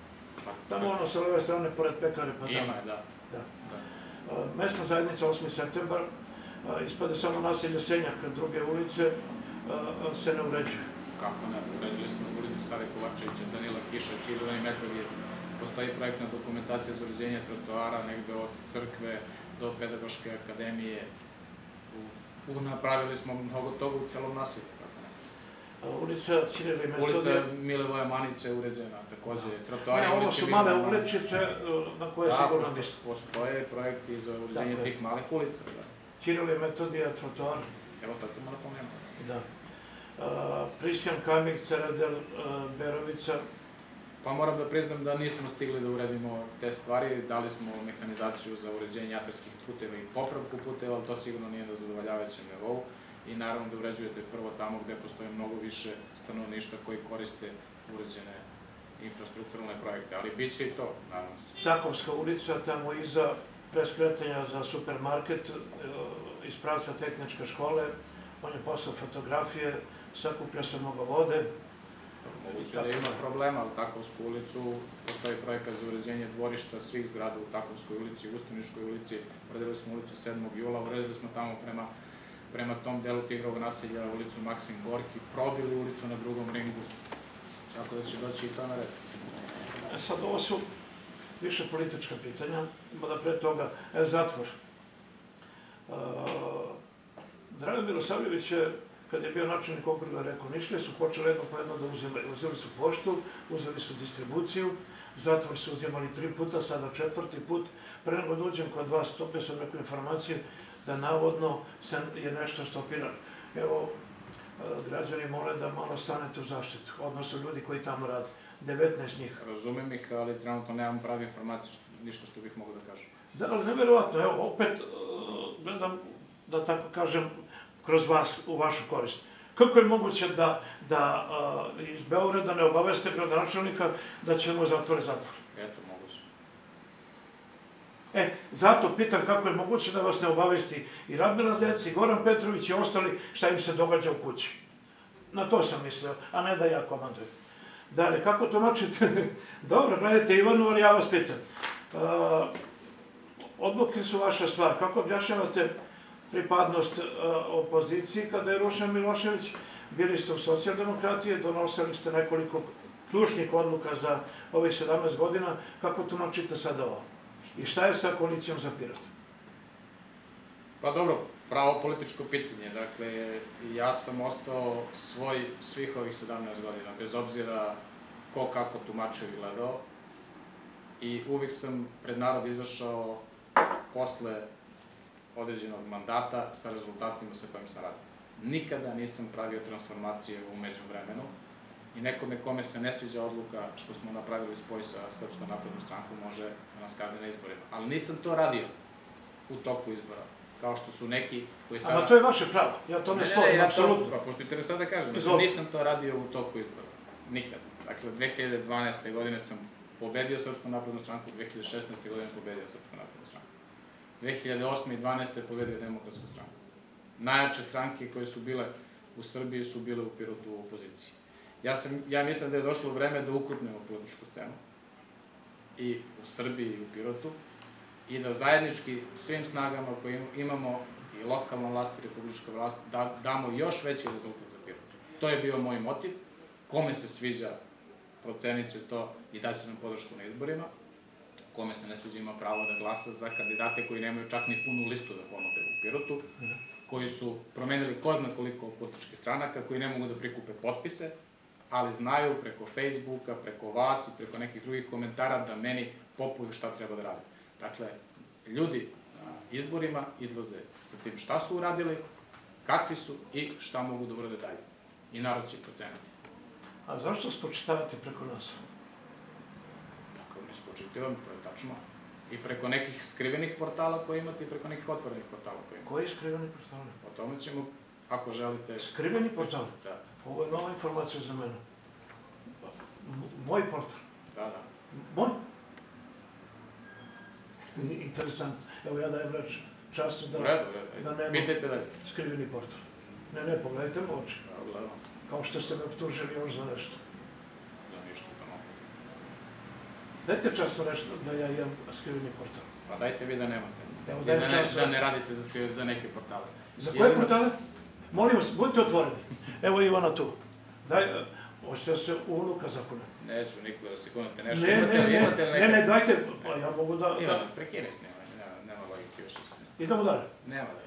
Tamo ono sa leve strane, pored pekare, pa tamo. Ima, da. Mesna zajednica 8. septembar, ispade samo naselje Senjak, druge ulice se ne uređuju. Kako ne, uređili smo ulicu Save Kovačevića, Danila Kiša, Ćirila i Metodije. Postoji projektna dokumentacija za uređenje trotoara negde od crkve do pedagoške akademije. Napravili smo mnogo toga u celom naselju. Ulica Ćirila i Metodije... Ulica Milivoja Manića je uređena, takođe. Ne, ovo su male uličice na koje sigurno nisu. Postoje projekti za uređenje tih malih ulica. Ćirila i Metodija, trotoar. Evo sad samo napomenuo. Da. Prisjan, Kamik, Ceradel, Berovica. Pa moram da priznam da nismo stigli da uredimo te stvari. Dali smo mehanizaciju za uređenje atarskih puteva i popravku puteva, ali to sigurno nije na zadovoljavajućem nivou. I naravno da uređujete prvo tamo gde postoje mnogo više stanovništva koji koriste uređene infrastrukturalne projekte, ali bit će i to, nadam se. Takovska ulica, tamo iza preskretanja za supermarket, iz pravca tehničke škole, on je poslao fotografije, sakuplja se mnogo vode. Moguće da ima problema u Takovsku ulicu, postoji projekat za uređenje dvorišta svih zgrada u Takovskoj ulici, u Ustaničkoj ulici, uredili smo ulicu 7. jula, uredili smo tamo prema tom delu Tigrovog naselja ulicu Maksim Gorki, probili ulicu na drugom ringu, tako da će doći i to na red. Sad, ovo su više politička pitanja, da pre toga, zatvor. Dragan Milosavljević je, kad je bio načelnik okruga, rekao, nišli su počeli jedno po jedno da uzimaju. Uzeli su poštu, uzeli su distribuciju, zatvor su uzimali 3 puta, sada 4. put. Pre nego da uđem kod vas, topio sam neku informaciju da navodno je nešto stopirano. Evo, građani mole da malo stanete u zaštitu, odnosno ljudi koji tamo rade. 19 njih. Razumem ih, ali trenutno nemam pravi informacije, ništa što bih mogo da kažem. Da, ali nevjerovatno, evo, opet gledam, da tako kažem, kroz vas, u vašu korist. Kako je moguće da iz Beograda ne obaveste gradonačelnika da ćemo zatvoriti zatvor? Eto, moguće. Zato pitam kako je moguće da vas ne obavesti i Radmila Zec, i Goran Petrović i ostali šta im se događa u kući. Na to sam mislio, a ne da ja komandujem. Dalje, kako tumačite? Dobro, gledajte Ivanu, ali ja vas pitam. Odluke su vaša stvar. Kako objašnjavate pripadnost opoziciji kada je rušen Milošević? Bili ste u socijaldemokratiji, donosili ste nekoliko ključnih odluka za ovih 17 godina. Kako tumačite sada ovo? I šta je sa koalicijom za Pirot? Pa dobro, pravo političko pitanje. Dakle, ja sam ostao svoj svih ovih 17 godina, bez obzira ko kako tumačio i gledao. I uvijek sam pred narod izašao posle određenog mandata sa rezultatima sa kojim sam radio. Nikada nisam pravio transformacije u međuvremenu i nekome kome se ne sviđa odluka što smo napravili spoj sa Srpskom naprednom strankom može da nas kazni na izborima. Ali nisam to radio u toku izbora, kao što su neki koji sada... Ali to je vaše pravo, ja to ne sporim, apsolutno. Pošto te sada kažem, znači nisam to radio u toku izbora, nikad. Dakle, 2012. godine sam pobedio Srpsku naprednu stranku, 2016. godine pobedio Srpsku naprednu stranku. 2008. i 2012. je pobedio Demokratsku stranku. Najjače stranke koje su bile u Srbiji su bile u Pirotu u opoziciji. Ja mislim da je došlo vreme da ukrupnemo političku scenu i u Srbiji i u Pirotu i da zajednički svim snagama koje imamo i lokalna vlast i republička vlast damo još veći rezultat za Pirot. To je bio moj motiv. Kome se sviđa, procenit će to i daće nam podršku na izborima. Kome se ne sviđa ima pravo da glasa za kandidate koji nemaju čak ni punu listu da ponude u Pirotu, koji su promenili ko zna koliko političkih stranaka, koji ne mogu da prikupe potpise, ali znaju preko Facebooka, preko vas i preko nekih drugih komentara da meni popuju šta treba da radim. Dakle, ljudi na izborima izlaze sa tim šta su uradili, kakvi su i šta mogu da urade dalje. I narod će proceniti. A zašto spočitavate preko nas? Tako ne spočitavam, to je tačno. I preko nekih skrivenih portala koje imate i preko nekih otvorenih portala koje imate. Koji skriveni portali? O tome ćemo, ako želite... Skriveni portal? Da. Ovo je nova informacija za mene. Moj portal? Da. Moj? Interesantno. Evo ja dajem reč často da nema skriveni portal. Ne, pogledajte me oči. Da, gledam. Kao što ste me optužili još za nešto. Za ništa tamo. Dajte často nešto da ja imam skriveni portal. Pa dajte vi da nemate. Evo, I dajem často. da ne radite za neke portale. Za koje portale? Molim vas, budite otvoreni. Evo Ivana tu. Daj, hoćete da se unuka zakone. Neću niko da se kunete nešto. Ne, dajte, pa ja mogu da... Ivana, prekini s njima, nema logike još. Idemo dalje. Nema dalje.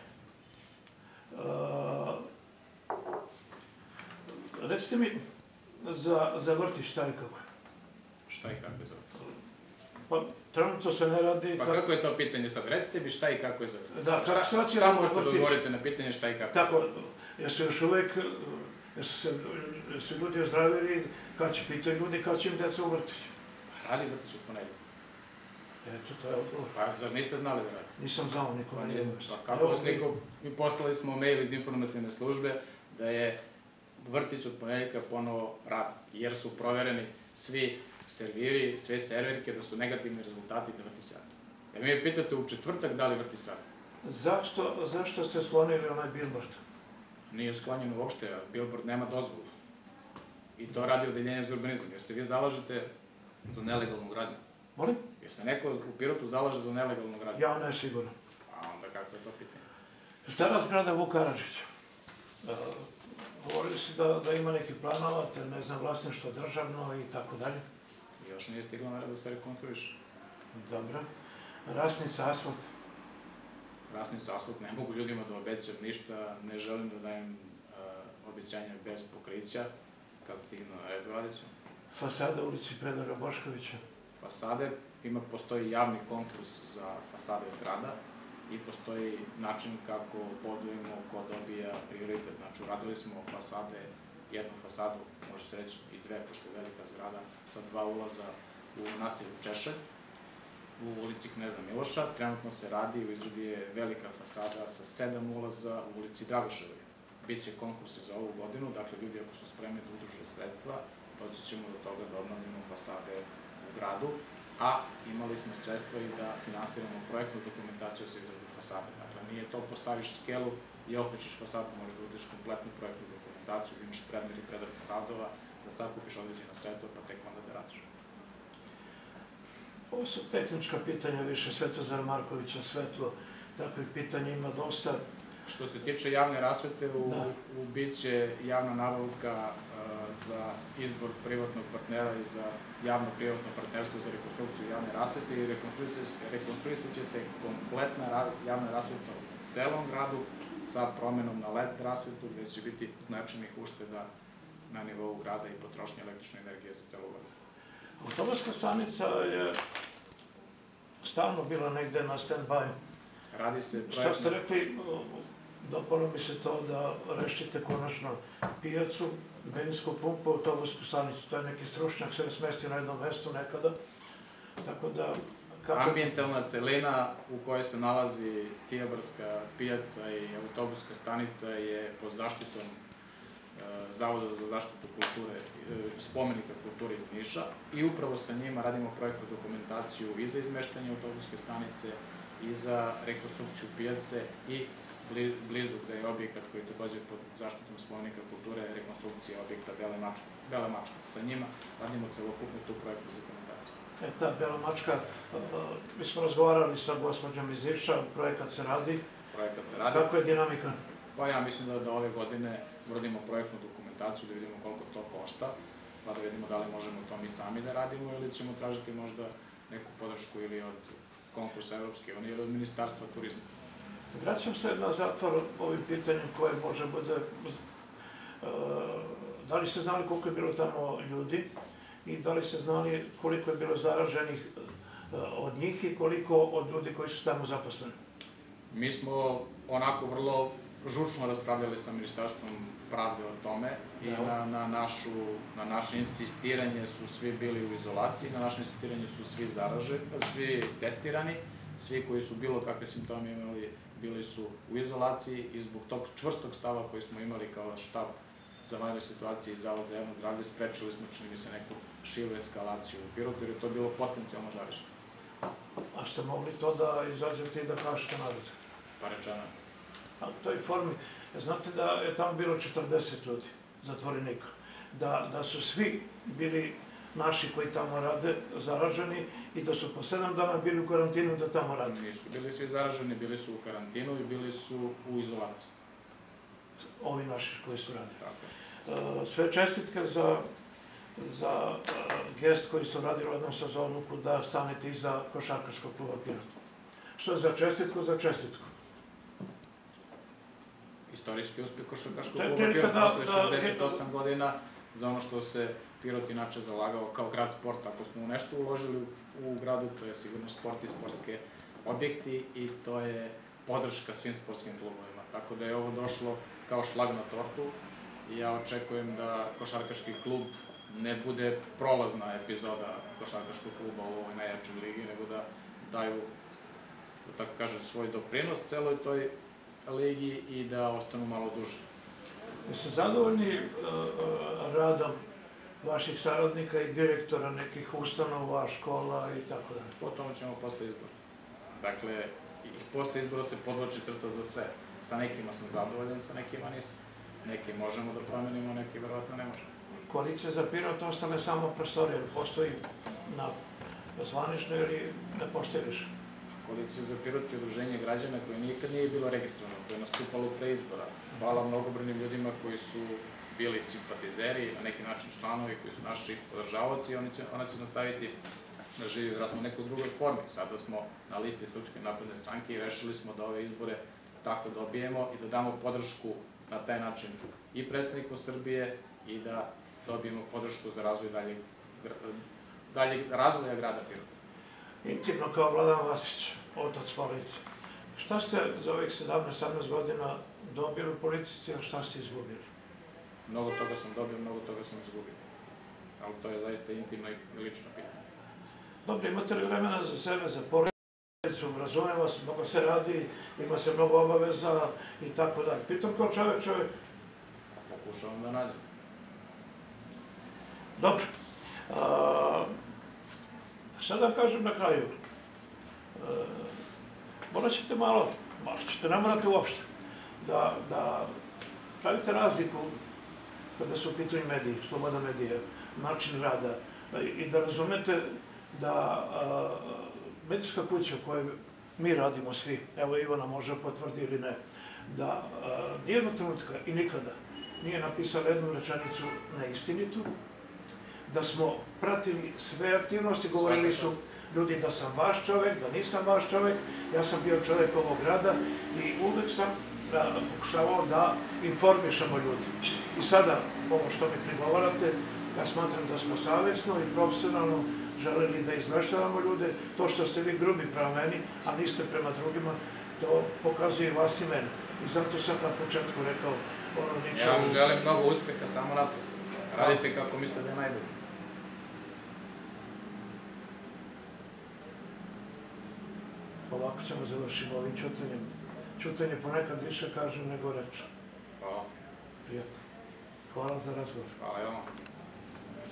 Recite mi za vrtić šta i kako je? Šta i kako je za vrtić? Pa trenutno se ne radi... Pa kako je to pitanje sad? Recite mi šta i kako je za vrtić. Da, kako se hoće šta možete da odgovorite na pitanje šta i kako je za vrtić? Tako, jesu još uvek, jesu ljudi ozdravili, kad će pitaju ljudi kad će im deca u vrtić? Radi vrtić u ponedjeljak. Eto, to je odgovor. Pa zar niste znali da radi? Nisam znao, niko ne nije. Pa kako vas niko, mi poslali smo mail iz informativne službe da je vrtić od ponedjeljka ponovo radi, jer su provereni svi serviri, sve serverke, da su negativni rezultati da vrtić radi. Jer mi pitate u četvrtak da li vrtić radi. Zašto ste sklonili onaj billboard? Nije sklonjeno uopšte, billboard nema dozvolu. I to radi odeljenje za urbanizam, jer se vi zalažete za nelegalnu gradnju. Molim? Jer se neko u Pirotu zalaže za nelegalnu gradnju. Ja ne sigurno. A onda kako je to pitanje? Stara zgrada Vuk Karadžića. Govorili si da ima nekih planova, te ne znam, vlasništvo državno i tako dalje. Još nije stiglo na red da se rekonstruiše. Dobro. Rasnica, asfalt. Rasnica, asfalt, ne mogu ljudima da obećam ništa, ne želim da dajem obećanja bez pokrića, kad stignu na red radit ću. Fasada ulici Predraga Boškovića. Fasade, postoji javni konkurs za fasade zgrada i postoji način kako bodujemo ko dobija prioritet. Znači, uradili smo fasade, jednu fasadu, može se reći i dve, pošto je velika zgrada, sa 2 ulaza u naselju Češelj, u ulici Kneza Miloša. Trenutno se radi, u izradi je velika fasada sa 7 ulaza u ulici Dragoševoj. Biće konkursi za ovu godinu, dakle, ljudi ako su spremni da udruže sredstva, doći ćemo do toga da obnovimo fasade u gradu, a imali smo sredstva i da finansiramo projektnu dokumentaciju za izradu fasade. Dakle, nije to postaviš skelu i okrećiš fasadu, možeš da uđeš kompletnu projektnu dokumentaciju, da imaš predmer i predraču radova, da sakupiš određena sredstva, pa tek onda da radiš. Ovo su tehnička pitanja, više Svetozar Markovića, Svetlo, takvih pitanja ima dosta. Što se tiče javne rasvete, u biće javna nabavka za izbor privatnog partnera i za javno-privatno partnerstvo za rekonstrukciju javne rasvete i rekonstruisat će se kompletna javna rasveta u celom gradu sa promenom na LED rasvetu, gde će biti značajnih ušteda na nivou grada i potrošnje električne energije za celu godinu. Autobuska stanica je stalno bila negde na stand-by. Radi se Šta ste rekli, dopalo mi se to da rešite konačno pijacu, benzinsku pumpu, autobusku stanicu. To je neki stručnjak sve smestio na jednom mestu nekada. Tako da... Ambijentalna celina u kojoj se nalazi Tijabarska pijaca i autobuska stanica je pod zaštitom Zavoda za zaštitu kulture, spomenika kulture iz Niša i upravo sa njima radimo projektnu dokumentaciju i za izmeštanje autobuske stanice i za rekonstrukciju pijace i blizu gde je objekat koji je takođe pod zaštitom spomenika kulture, rekonstrukcija objekta Bele Mačke. Sa njima radimo celokupnu tu projektnu dokumentaciju. Ta Bela Mačka, mi smo razgovarali sa gospođom iz Niša, projekat se radi. Projekat se radi. Kako je dinamika? Pa ja mislim da ove godine uradimo projektnu dokumentaciju, da vidimo koliko to košta, pa da vidimo da li možemo to mi sami da radimo ili ćemo tražiti možda neku podršku ili od konkursa Evropske unije ili od Ministarstva turizma. Vraćam se na zatvor ovim pitanjem koje može bude... Da li ste znali koliko je bilo tamo ljudi i da li ste znali koliko je bilo zaraženih od njih i koliko od ljudi koji su tamo zaposleni? Mi smo onako vrlo žučno raspravljali sa Ministarstvom pravde o tome i na naše insistiranje su svi bili u izolaciji, na naše insistiranje su svi zaraženi, svi testirani, svi koji su bilo kakve simptome imali bili su u izolaciji i zbog tog čvrstog stava koji smo imali kao štab za vanredne situacije i Zavod za javno zdravlje sprečili smo, čini mi se, neku širu eskalaciju u Pirotu jer je to bilo potencijalno žarište. A ste mogli to da izađete i da kažete narodu? Pa rečeno. A u toj formi, znate da je tamo bilo 40 ljudi, zatvorenika, da su svi bili naši koji tamo rade zaraženi i da su po 7 dana bili u karantinu da tamo rade. Nisu bili svi zaraženi, bili su u karantinu i bili su u izolaciji. Ovi naši koji su radili. Tako. Sve čestitke za gest koji su radili odnosno za odluku da stanete iza košarkaškog kluba Pirot. Što je za čestitku? Za čestitku. Istorijski uspeh košarkaškog kluba Pirot posle 68 godina za ono što se Pirot inače zalagao kao grad sporta. Ako smo nešto uložili u gradu, to je sigurno sport i sportske objekti i to je podrška svim sportskim klubovima. Tako da je ovo došlo kao šlag na tortu i ja očekujem da košarkaški klub ne bude prolazna epizoda košarkaškog kluba u ovoj najjačoj ligi, nego da daju, da tako kažem, svoj doprinos celoj toj ligi i da ostanu malo duže. Jeste zadovoljni radom vaših saradnika i direktora nekih ustanova, škola i tako dalje? Po tome ćemo posle izbora. Dakle, posle izbora se podvlači crta za sve. Sa nekima sam zadovoljan, sa nekima nisam. Neki možemo da promenimo, neki verovatno ne možemo. Koalicija za Pirot ostale samo prostorije, postoji na zvaničnoj ili ne postoji više? Koalicija za Pirot je udruženje građana koje nikad nije bilo registrovano, koje je nastupalo pre izbora. Hvala mnogobrojnim ljudima koji su bili simpatizeri, na neki način članovi, koji su naši podržavaoci i ona će nastaviti da živi vjerojatno u nekoj drugoj formi. Sada smo na listi Srpske napredne stranke i rešili smo da ove izbore tako dobijemo i da damo podršku na taj način i predsedniku Srbije i da dobijemo podršku za razvoj daljeg razvoja grada Pirota. Intimno kao Vladan Vasić, otac porodice. Šta ste za ovih 17-18 godina dobili u politici, a šta ste izgubili? Mnogo toga sam dobio, mnogo toga sam izgubio. Ali to je zaista intimno i lično pitanje. Dobro, imate li vremena za sebe, za porodicu, razumem vas, mnogo se radi, ima se mnogo obaveza i tako dalje. Pitam kao čovek. Pokušavam da nađem. Dobro. Sad da kažem na kraju, morat ćete, ne morate uopšte, da pravite razliku kada su u pitanju mediji, sloboda medija, način rada i da razumete da medijska kuća u kojoj mi radimo svi, evo Ivana može potvrdi ili ne, da nijednog trenutka i nikada nije napisala jednu rečenicu neistinitu, da smo pratili sve aktivnosti, govorili su ljudi da sam vaš čovek, da nisam vaš čovek, ja sam bio čovek ovog grada i uvek sam pokušavao da informišemo ljudi. I sada, ovo što mi prigovarate, ja smatram da smo savjesno i profesionalno želeli da izveštavamo ljude. To što ste vi grubi prema meni, a niste prema drugima, to pokazuje i vas i mene. I zato sam na početku rekao ono ničemu. Ja vam želim mnogo uspeha, samo napred. Radite kako mislite da je najbolje. Ovako ćemo završiti ovim čutanjem. Čutanje ponekad više kažem nego reč. Hvala. Prijatno. Hvala za razgovor. Hvala i vama.